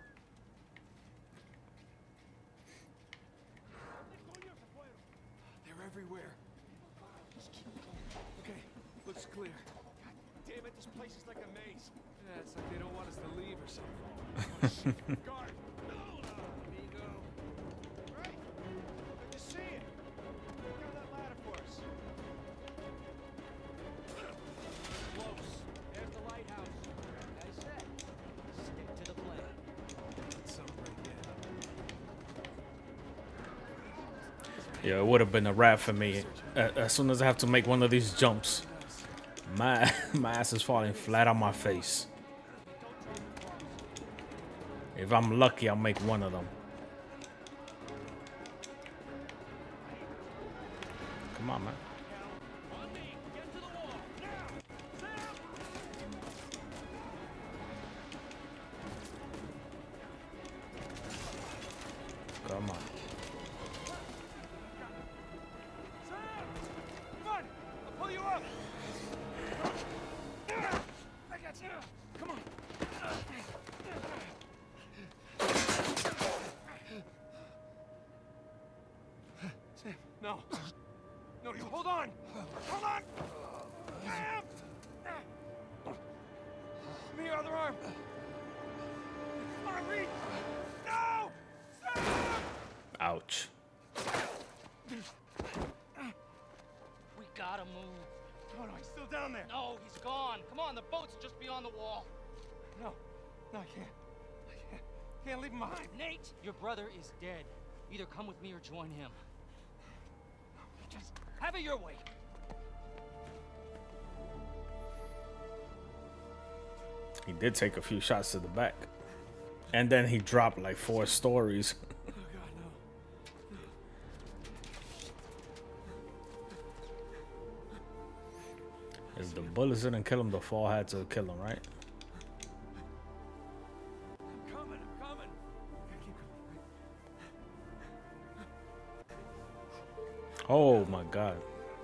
They're everywhere. Okay, looks clear. God damn it, this place is like a maze. Yeah, it's like they don't want us to leave or something. Guard. Amigo. Right. Good to see you. Look on that ladder for us. Close. There's the lighthouse. Like I said, stick to the plan. Let's celebrate, Yeah, it would have been a wrap for me. As soon as I have to make one of these jumps, my ass is falling flat on my face. If I'm lucky, I'll make one of them. Come on, man. Come on. Come on. I'll pull you up. I got you. Come on. Sam, no. No, you hold on. Hold on. Sam! Give me your other arm. Come on, reach. No! Sam! Ouch. We gotta move. Oh, no, he's still down there. No, he's gone. Come on, the boat's just beyond the wall. No, I can't. Can't leave him behind. Nate, your brother is dead. Either come with me or join him. Just have it your way. He did take a few shots to the back. And then he dropped like 4 stories. Oh, God, no. If the bullets didn't kill him, the fall had to kill him, right? I'm coming. Oh my God.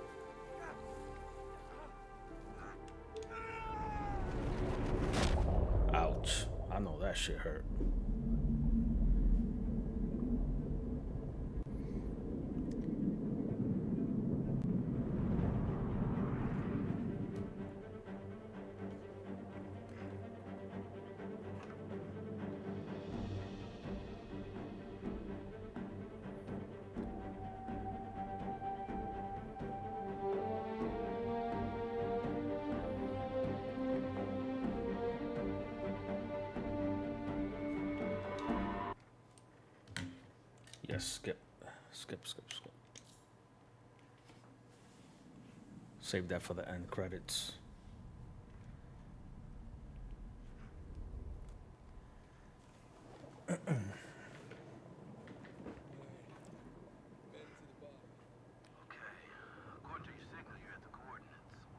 Ouch. I know that shit hurt. Yes, skip. Save that for the end credits. Okay. According to your signal, you're at the coordinates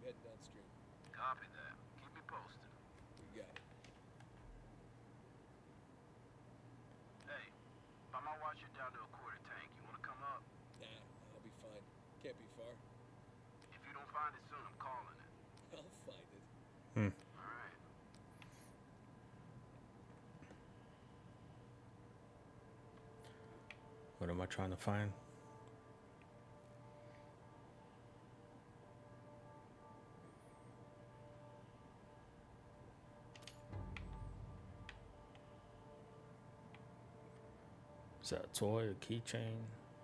heading downstream. Copy that. Keep me posted. We got it. Hey, if I might watch you down to a quarter tank, you wanna come up? Nah, I'll be fine. Can't be far. If you don't find it soon, I'm calling it. I'll find it. All right. What am I trying to find? Is that a toy, a keychain?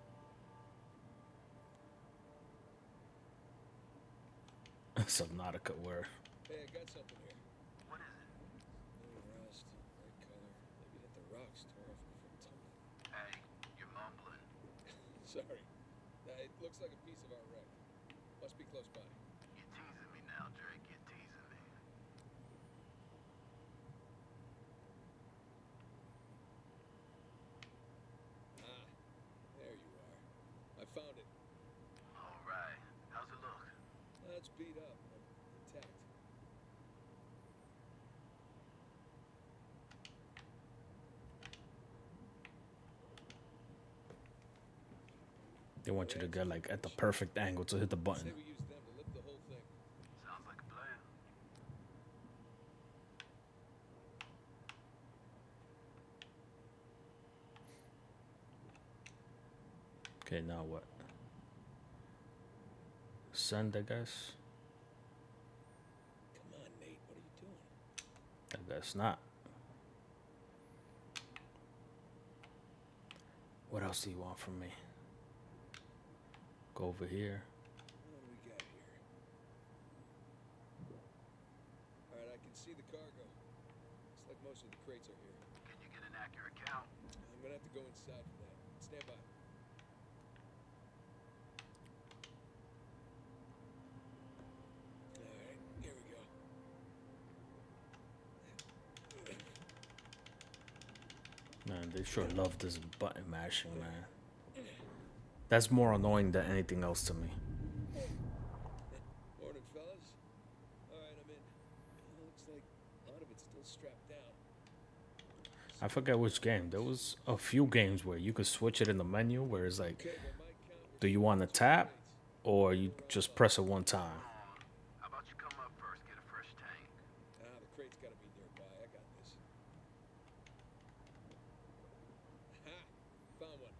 Subnautica wear. Hey, I got something here. What is it? No rust, bright color. Maybe hit the rocks, tore off before tumbling. Hey, you're mumbling. Sorry. It looks like a piece of our wreck. Must be close by. You're teasing me now, Drake. You're teasing me. Ah, there you are. I found it. All right. How's it look? It's beat up, but intact. They want you to get like at the perfect angle to hit the Say button. we use them to lift the whole thing. Sounds like a plan. Okay, now what? Send, I guess. Come on, Nate. What are you doing? I guess not. What else do you want from me? Go over here. What do we got here? All right, I can see the cargo. Looks like most of the crates are here. Can you get an accurate count? I'm gonna have to go inside for that. Stand by. All right, here we go. Man, they sure love this button mashing, man. That's more annoying than anything else to me. Morning, fellas. All right, I'm in. Looks like a lot of it's still strapped down. I forget which game. There was a few games where you could switch it in the menu where it's like, Okay, by my count, we're do you want to tap or you just press it one time? How about you come up first, get a fresh tank? the crate's gotta be nearby. I got this. Ha! Found one.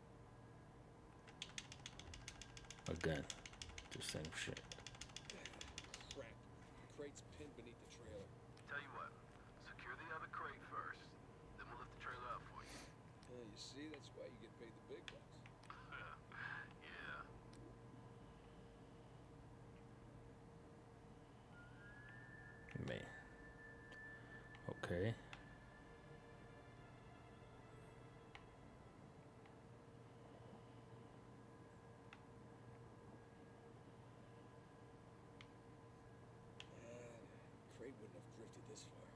Again, the same shit. Crap. The crate's pinned beneath the trailer. Tell you what, secure the other crate first, then we'll lift the trailer up for you. You see, that's why you get paid the big bucks. Yeah. Me. Okay. Crate wouldn't have drifted this far.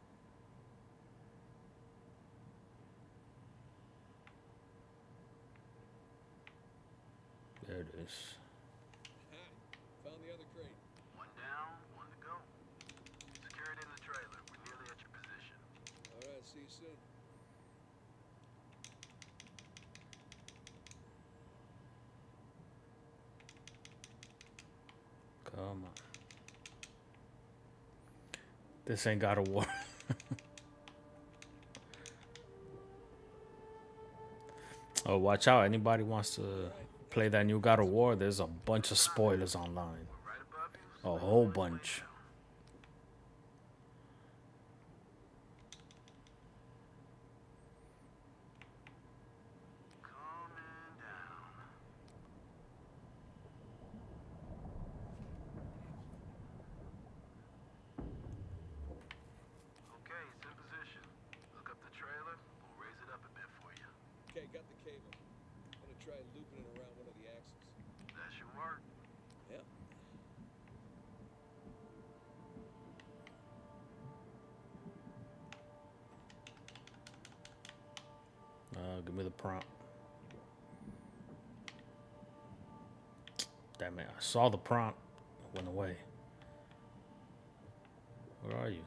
There it is. Ha! Found the other crate. One down, one to go. Secure it in the trailer. We're nearly at your position. All right, see you soon. Come on. This ain't God of War. Oh, watch out. Anybody wants to play that new God of War, there's a bunch of spoilers online. Right above you. A whole bunch. Coming down. Okay, it's in position. Look up the trailer. We'll raise it up a bit for you. Okay, got the cable. Gonna try looping it around one of the axles. That should work. Yep. Give me the prompt. Damn it, I saw the prompt. It went away. are you?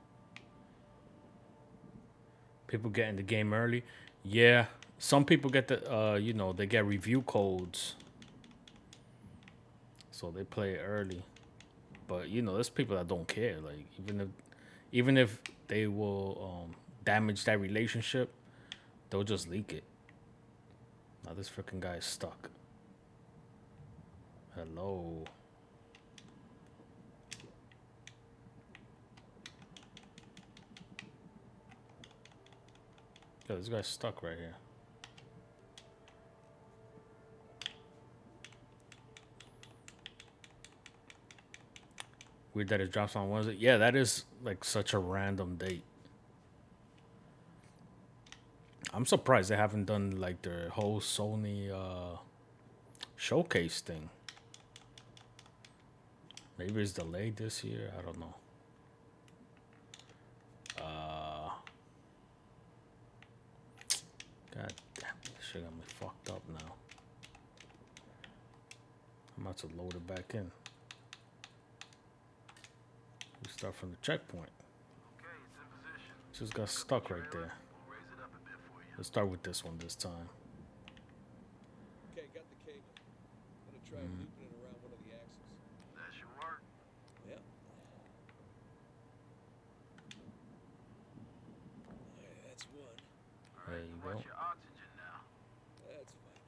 People get in the game early. Yeah, some people get the you know, they get review codes, so they play it early. But you know, there's people that don't care. Like even if they will damage that relationship, they'll just leak it. Now this freaking guy is stuck. Hello. Yo, this guy's stuck right here. Weird that it drops on Wednesday. Yeah, that is like such a random date. I'm surprised they haven't done like their whole Sony showcase thing. Maybe it's delayed this year. I don't know. God damn, this shit got me fucked up now. I'm about to load it back in. We start from the checkpoint. Just got stuck right there. Let's start with this one this time. Okay, got the cable. I'm gonna try looping it around one of the axles. That should work. Yep. Alright, that's one. There you go. What's your oxygen now? That's fine.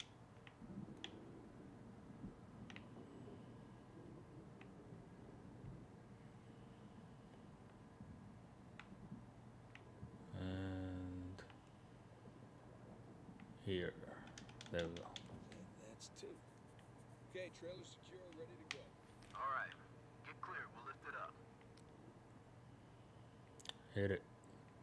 And here. There we go. That's two. Okay, trailer secure, ready to go. All right. Get clear. We'll lift it up. Hit it.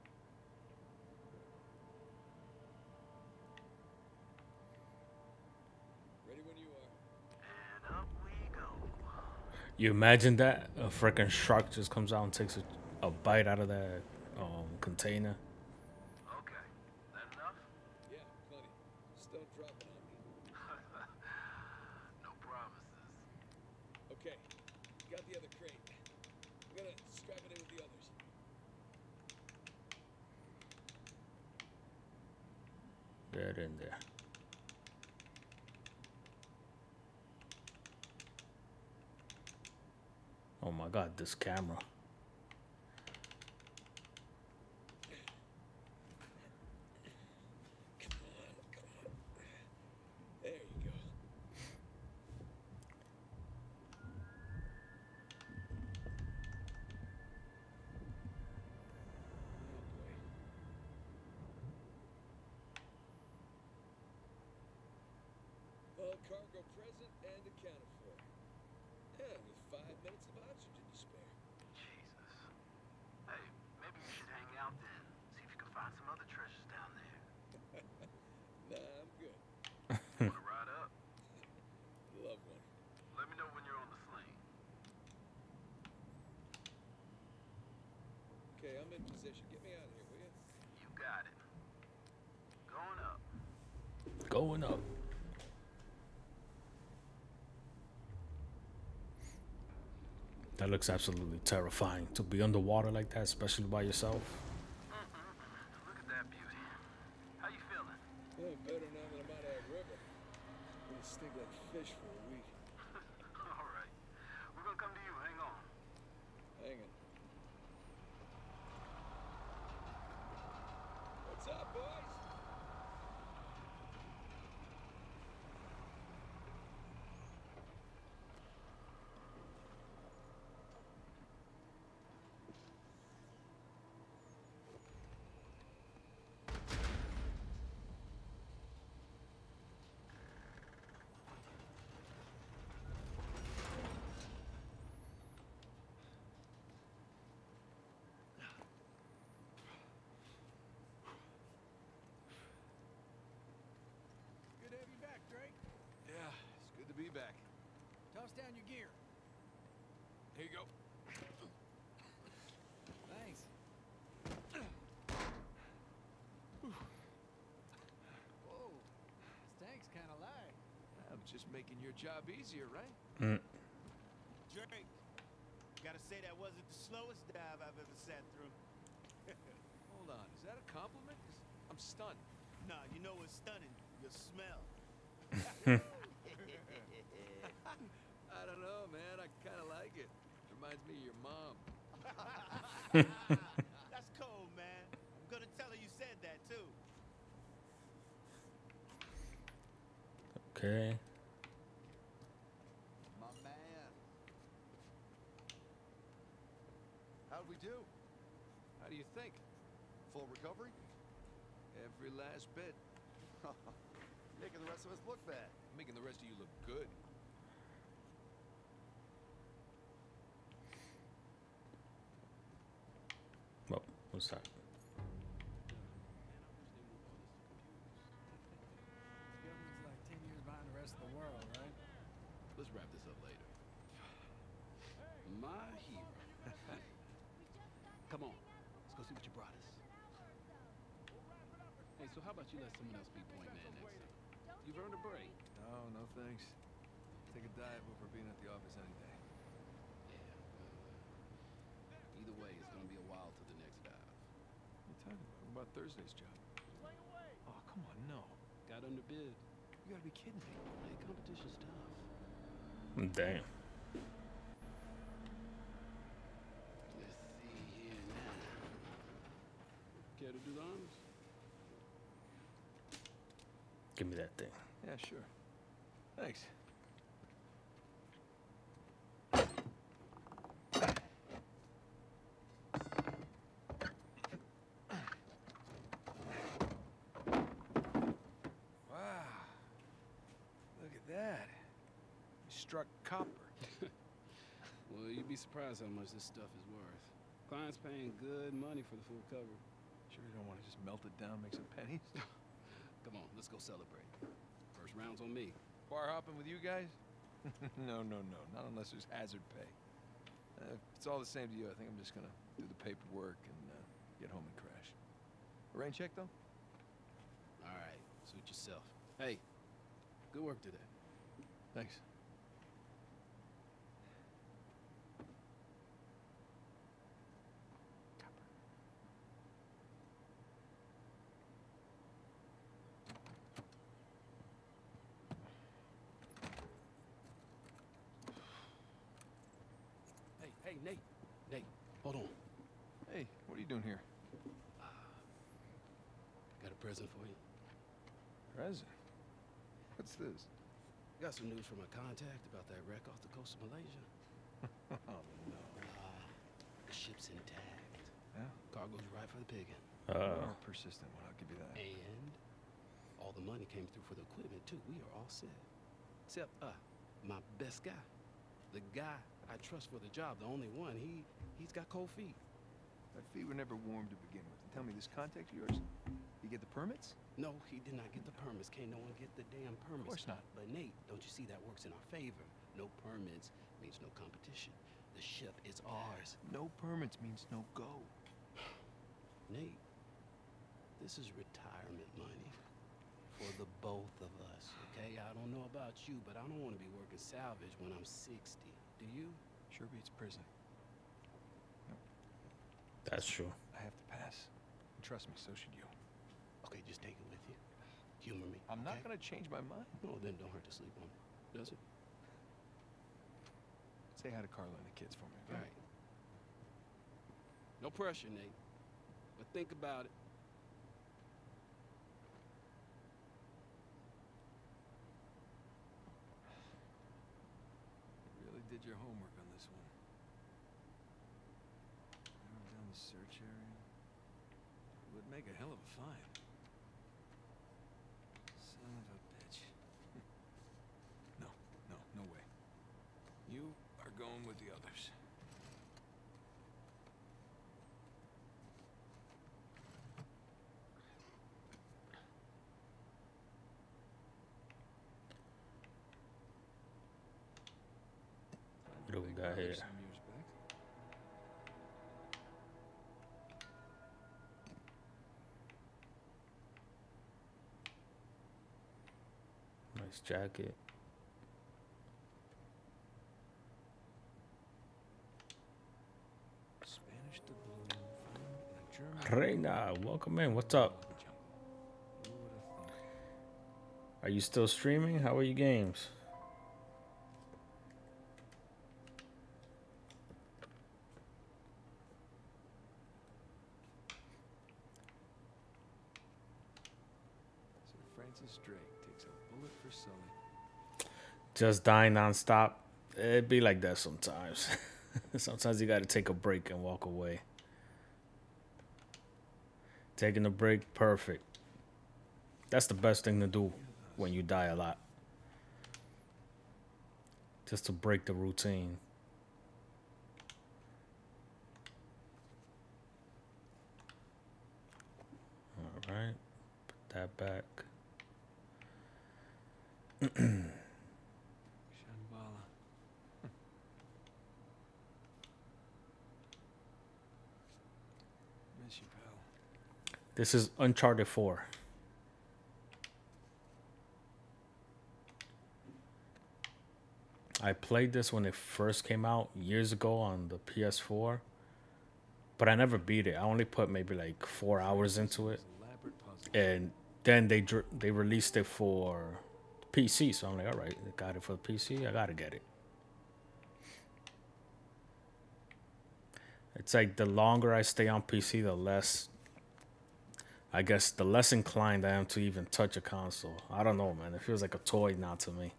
Ready when you are. And up we go. You imagine that? A freaking shark just comes out and takes a bite out of that container. Okay. That enough? Yeah, plenty. Just don't drop it on me. No promises. Okay, got the other crate. I'm gonna strap it in with the others. Get in there. Oh my god, this camera. There you go. All cargo present and accounted for. Yeah, with 5 minutes of oxygen to spare. Jesus. Hey, maybe you should hang out then. See if you can find some other treasures down there. Nah, I'm good. Wanna ride up? Love one. Let me know when you're on the sling. Okay, I'm in position. Get me out of here, will you? You got it. Going up. Going up. That looks absolutely terrifying to be underwater like that, especially by yourself. Look at that beauty. How you feeling? Oh, better now that I'm out of that river. Gonna stink like fish for a week. All right. We're gonna come to you. Hang on. Hanging. What's up, boys? Good to have you back, Drake. Yeah, it's good to be back. Toss down your gear. Here you go. Thanks. Whoa, this tank's kind of light. I'm just making your job easier, right? Mm. Drake, got a gotta say that wasn't the slowest dive I've ever sat through. Hold on, is that a compliment? 'Cause I'm stunned. Nah, you know what's stunning? Your smell. I don't know, man. I kind of like it. Reminds me of your mom. That's cold, man. I'm gonna tell her you said that, too. Okay. My man. How'd we do? How do you think? Full recovery? Every last bit. Making the rest of us look bad. Making the rest of you look good. Well, what's that? Government's like 10 years behind the rest of the world, right? Let's wrap this up later. My hero. Come on, let's go see what you brought us. Hey, so how about you let someone else be point man next time? You've earned a break. No, no thanks. Take a dive over being at the office any day. Yeah, either way, it's gonna be a while till the next dive. What are you talking about? What about Thursday's job? Oh, come on, no. Got underbid. You gotta be kidding me. Hey, competition's tough. Damn. Let's see here now. Care to do the honors? Give me that thing. Yeah, sure. Thanks. Wow. Look at that. You struck copper. Well, you'd be surprised how much this stuff is worth. Clients paying good money for the full cover. Sure you don't want to just melt it down, make some pennies? Come on, let's go celebrate. First round's on me. Bar hopping with you guys? No, no, no. Not unless there's hazard pay. If it's all the same to you, I think I'm just gonna do the paperwork and get home and crash. Rain check, though? All right, suit yourself. Hey, good work today. Thanks. Hey, Nate. Nate, hold on. Hey, what are you doing here? Got a present for you. Present? What's this? Got some news from a contact about that wreck off the coast of Malaysia. Oh, no. The ship's intact. Yeah? Cargo's right for the picking. You're a persistent one, I'll give you that. And all the money came through for the equipment, too. We are all set. Except, my best guy. The guy I trust for the job, the only one. He's got cold feet. My feet were never warm to begin with. Tell me, this contact of yours, you get the permits? No, he did not get the permits. Can't no one get the damn permits. Of course not. But Nate, don't you see that works in our favor? No permits means no competition. The ship is ours. No permits means no go. Nate, this is retirement money for the both of us, okay? I don't know about you, but I don't want to be working salvage when I'm 60. Do you? Sure beats prison. That's true. I have to pass. And trust me, so should you. Okay, just take it with you. Humor me. I'm not okay? gonna change my mind. No, then don't hurt to sleep on it. Does it? Say hi to Carla and the kids for me, okay? All right. No pressure, Nate. But think about it. Really did your homework on this one. Narrow down the search area. Would make a hell of a find. Son of a bitch. No way. You are going with the others. What do we got here? Some years back. Nice jacket. Reina, welcome in. What's up? Are you still streaming? How are your games? Sir Francis Drake takes a bullet for Sully. Just dying nonstop. It'd be like that sometimes. Sometimes you gotta take a break and walk away. Taking a break, perfect. That's the best thing to do when you die a lot. Just to break the routine. All right, put that back. Shambhala. Miss you, pal. This is Uncharted 4. I played this when it first came out years ago on the PS4, but I never beat it. I only put maybe like 4 hours into it, and then they released it for PC. So I'm like, all right, I got it for the PC. I gotta get it. It's like the longer I stay on PC, the less, I guess, the less inclined I am to even touch a console. I don't know, man. It feels like a toy now to me.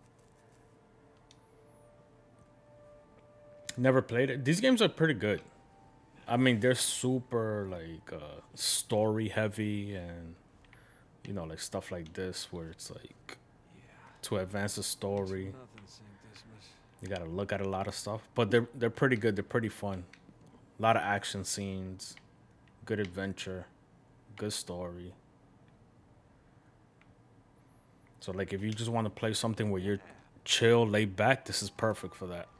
Never played it. These games are pretty good. I mean, they're super like story heavy, and you know, like stuff like this where it's like to advance the story, you gotta look at a lot of stuff. But they're pretty good. They're pretty fun. A lot of action scenes, good adventure, good story. So like, if you just want to play something where you're chill, laid back, this is perfect for that.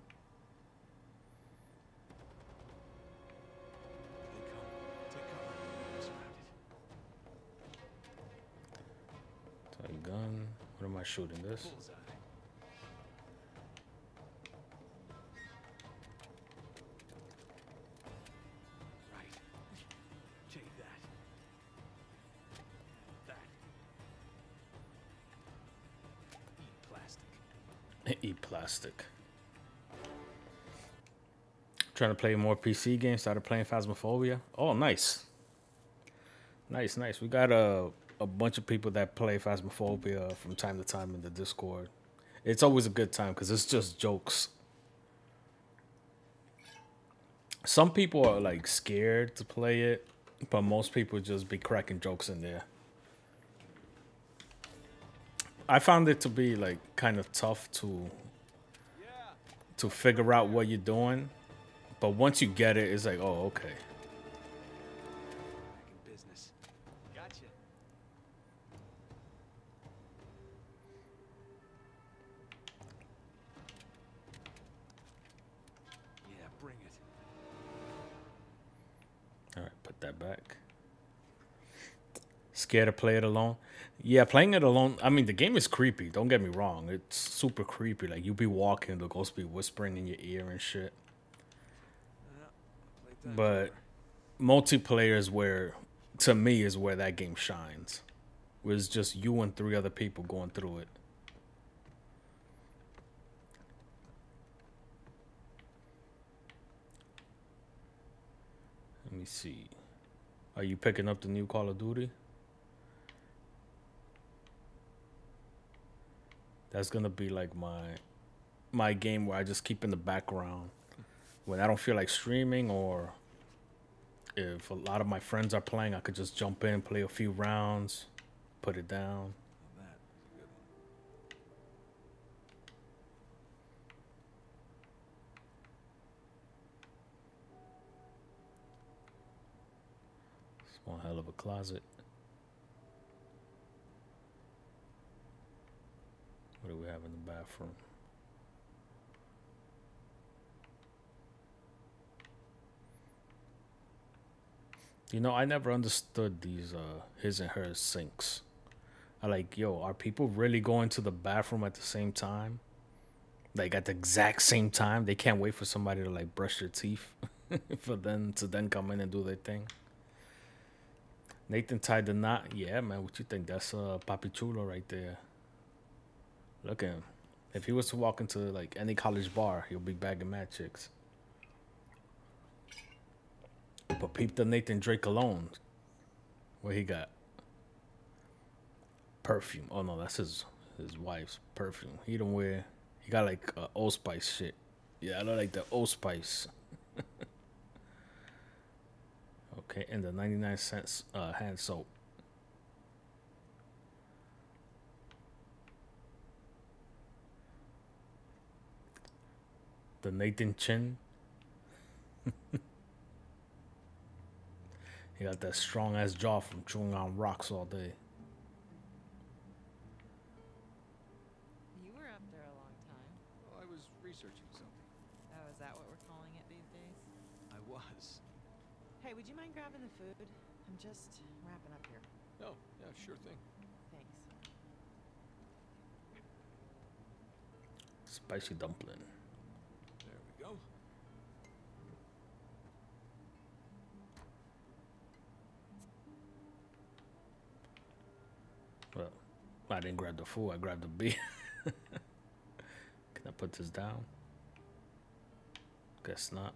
Gun. What am I shooting? This? Right. Take that. That. Eat plastic. Eat plastic. Trying to play more PC games. Started playing Phasmophobia. Oh, nice. Nice, nice. We got a bunch of people that play Phasmophobia from time to time in the Discord. It's always a good time because it's just jokes. Some people are like scared to play it, but most people just be cracking jokes in there. I found it to be like kind of tough to figure out what you're doing, but once you get it, it's like, oh, okay. That back. Scared to play it alone? Yeah, playing it alone. I mean, the game is creepy. Don't get me wrong. It's super creepy. Like, you be walking, the ghost be whispering in your ear and shit. But multiplayer is where, to me, is where that game shines. Where it's just you and 3 other people going through it. Let me see. Are you picking up the new Call of Duty? That's gonna be like my game where I just keep in the background when I don't feel like streaming, or if a lot of my friends are playing, I could just jump in, play a few rounds, put it down. One hell of a closet. What do we have in the bathroom? You know, I never understood these his and hers sinks. I like, yo, are people really going to the bathroom at the same time? Like at the exact same time? They can't wait for somebody to like brush their teeth for them to then come in and do their thing. Nathan tied the knot. Yeah, man. What you think? That's Papi Chulo right there. Look at him. If he was to walk into like any college bar, he'll be bagging mad chicks. But peep the Nathan Drake cologne. What he got? Perfume. Oh no, that's his wife's perfume. He don't wear. He got like Old Spice shit. Yeah, I look like the Old Spice. Okay, and the 99-cent hand soap. The Nathan Chin. He got that strong ass jaw from chewing on rocks all day. You were up there a long time. Well, I was researching something. Oh, is that what we're calling it these days? I was. Hey, would you mind grabbing the food? I'm just wrapping up here. Oh, yeah, sure thing. Thanks. Spicy dumpling. There we go. Well, I didn't grab the food. I grabbed the beer. Can I put this down? Guess not.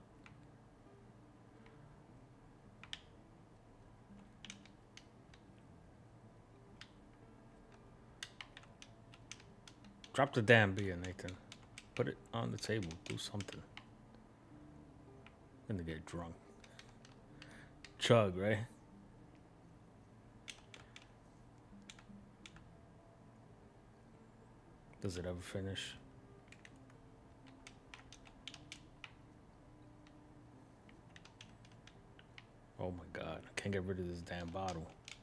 Drop the damn beer, Nathan. Put it on the table. Do something. I'm gonna get drunk. Chug, right? Does it ever finish? Oh my god, I can't get rid of this damn bottle.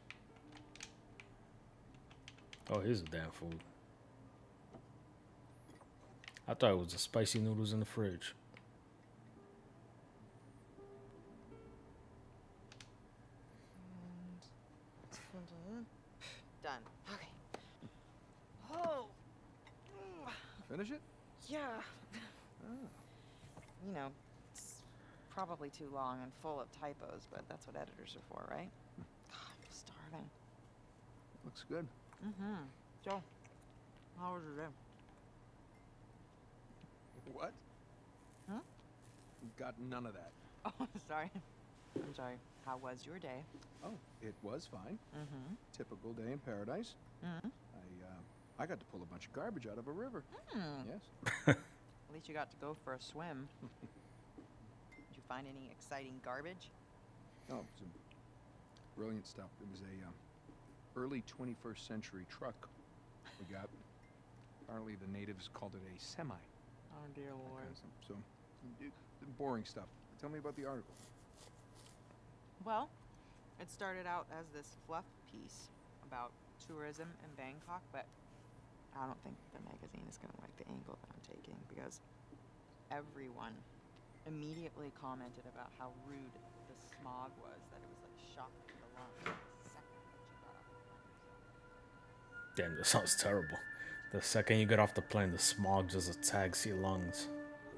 Oh, here's the damn food. I thought it was the spicy noodles in the fridge. Done. Okay. Oh. Finish it? Yeah. Oh. You know, it's probably too long and full of typos, but that's what editors are for, right? God, I'm starving. Looks good. Mm-hmm. So, how was your day? What? Huh? Got none of that. Oh, sorry. I'm sorry. How was your day? Oh, it was fine. Mm-hmm. Typical day in paradise. Mm-hmm. I got to pull a bunch of garbage out of a river. Yes. At least you got to go for a swim. Did you find any exciting garbage? Oh, it was a brilliant stuff. It was a early 21st century truck we got. Apparently the natives called it a semi. Oh, dear Lord. So, boring stuff. Tell me about the article. Well, it started out as this fluff piece about tourism in Bangkok, but I don't think the magazine is going to like the angle that I'm taking because everyone immediately commented about how rude the smog was, that it was like shocking to the lungs the second that you got off the plane. Damn, that sounds terrible. The second you get off the plane, the smog just attacks your lungs.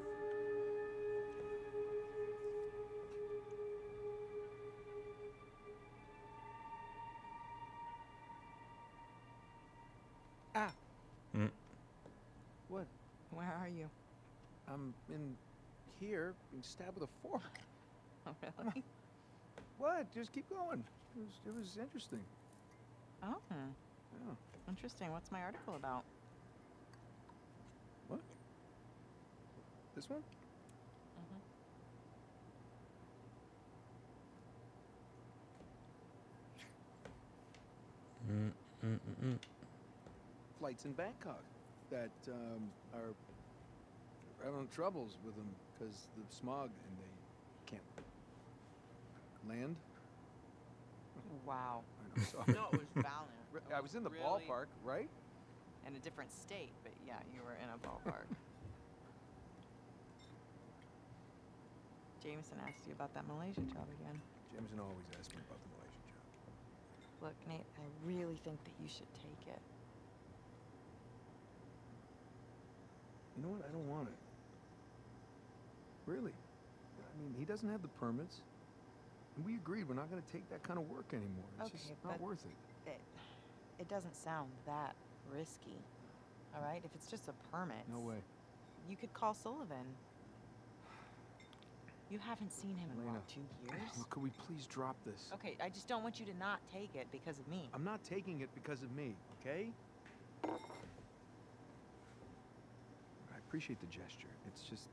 Ah. Mm. What? Where are you? I'm in here being stabbed with a fork. Oh, really? What? Just keep going. It was interesting. Oh. Yeah. Interesting. What's my article about? What? This one? Flights in Bangkok that are having troubles with them because the smog and they can't land. Wow. I know, so No, it was valiant. I was in the Really? ballpark, right? In a different state, but yeah, you were in a ballpark. Jameson asked you about that Malaysia job again. Jameson always asks me about the Malaysian job. Look, Nate, I really think that you should take it. You know what? I don't want it. Really. I mean, he doesn't have the permits. And we agreed we're not going to take that kind of work anymore. It's just not worth it. It doesn't sound that risky. All right? If it's just a permit. No way. You could call Sullivan. You haven't seen him in, Elena, what, 2 years? Well, could we please drop this? Okay, I just don't want you to not take it because of me. I'm not taking it because of me, okay? I appreciate the gesture. It's just...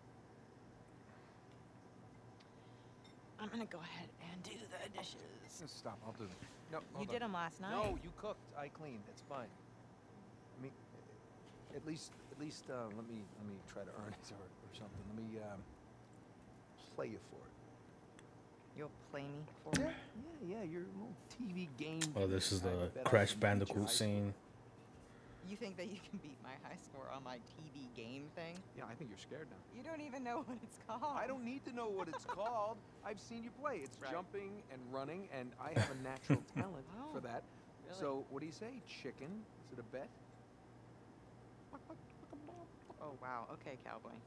I'm gonna go ahead and do the dishes. Stop, I'll do them. No, You did them last night. No, you cooked. I cleaned. It's fine. I mean, at least, let me try to earn it or something. Let me, play you for it. You'll play me for it? Yeah, your little TV game. Oh, this is I the bet I Crash can beat your Bandicoot high scene. You think that you can beat my high score on my TV game thing? Yeah, I think you're scared now. You don't even know what it's called. I don't need to know what it's called. I've seen you play. It's Right. jumping and running, and I have a natural talent for that. really? So, what do you say? Chicken? Is it a bet? Oh, wow. Okay, cowboy.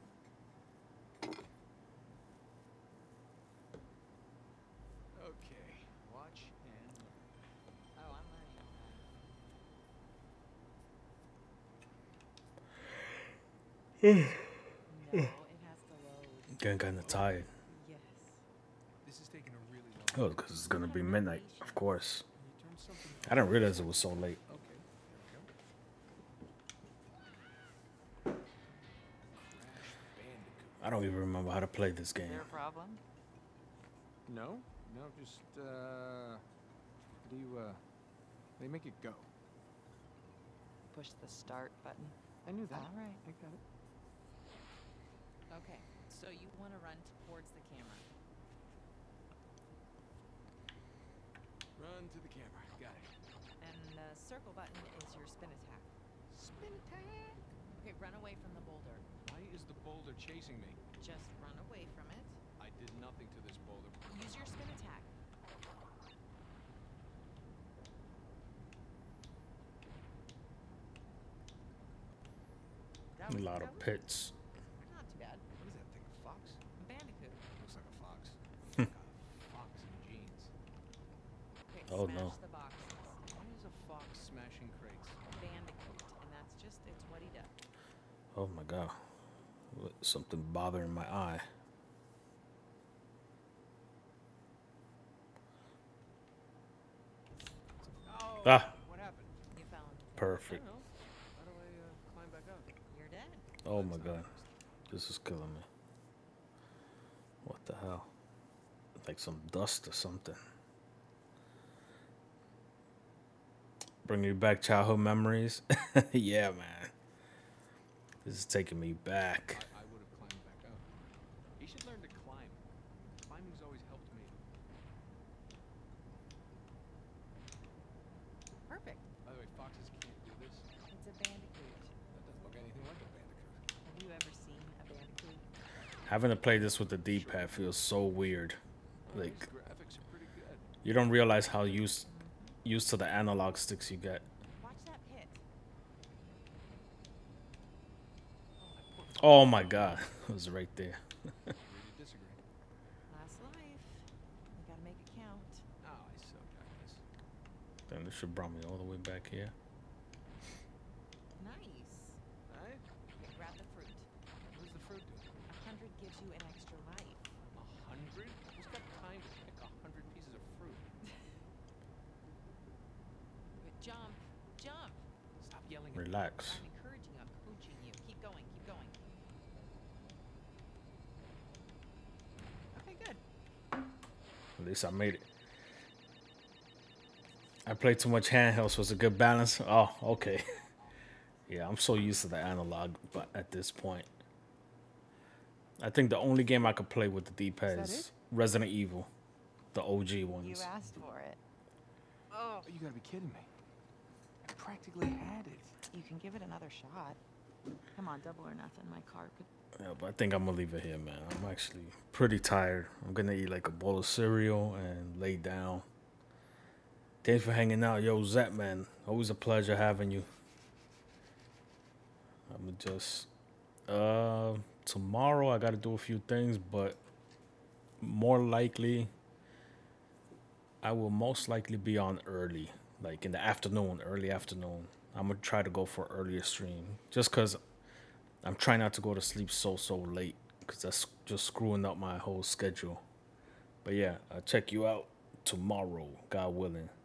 Okay, watch and learn. Oh, I'm learning all that. No, it has to load. Getting kind of tired. Yes. This is taking a really long Oh, because it's gonna be midnight, of course. You turn something. I didn't realize it was so late. Okay, there we go. Crash Bandicoot. I don't even remember how to play this Is game. there a problem? No, just how do you they make it go? Push the start button. I knew that. All right. I got it. Okay, so you want to run towards the camera. Run to the camera. Got it. And the circle button is your spin attack. Spin attack. Okay, run away from the boulder. Why is the boulder chasing me? Just run away from it. I did nothing to this boulder. Use your spin attack. A lot of pits. Not too bad. What is that thing? A fox? A bandicoot. Looks like a fox. Like a fox in jeans. Okay, Oh, smash no. the boxes. Why is a fox smashing crates? Bandicoot, and that's just, it's what he does. Oh my god. Something bothering my eye. Oh, Ah. What happened? You fell into the Perfect. I don't know. How do I climb back up? You're dead. Oh my god. This is killing me. What the hell? Like some dust or something. Bring you back childhood memories? Yeah, man. This is taking me back. I would have climbed back up. He should learn to climb. Climbing's always helped me. Perfect. By the way, foxes can't do this. It's a bandicoot. That doesn't look anything like a bandicoot. Have you ever seen a bandicoot? Having to play this with the D-pad feels so weird. Like, These graphics are pretty good. you don't realize how used to the analog sticks you get. Watch that pit. Oh my god. It was right there. Agree to disagree. Last life. You gotta make it count. Oh, I suck at this. Then this should brought me all the way back here. Nice. Alright? Okay, grab the fruit. What does the fruit do? 100 gives you an extra life. 100? Who's got time to pick 100 pieces of fruit? Jump. Jump. Stop yelling at me. Relax. I'm encouraging you. I'm coaching you. Keep going. Keep going. Okay, good. At least I made it. I played too much handheld, so it's a good balance. Oh, okay. Yeah, I'm so used to the analog, but at this point, I think the only game I could play with the D-pad Is that is Resident Evil, the OG ones. You asked for it. Oh, you gotta be kidding me. I practically had it. You can give it another shot. Come on, double or nothing. My car could. Yeah, but I think I'm gonna leave it here, man. I'm actually pretty tired. I'm gonna eat like a bowl of cereal and lay down. Thanks for hanging out, yo, Zep, man. Always a pleasure having you. I'm just tomorrow I gotta do a few things, but more likely I will most likely be on early, like in the afternoon, early afternoon. I'm gonna try to go for earlier stream, just cause I'm trying not to go to sleep so late, cause that's just screwing up my whole schedule. But yeah, I'll check you out tomorrow, God willing.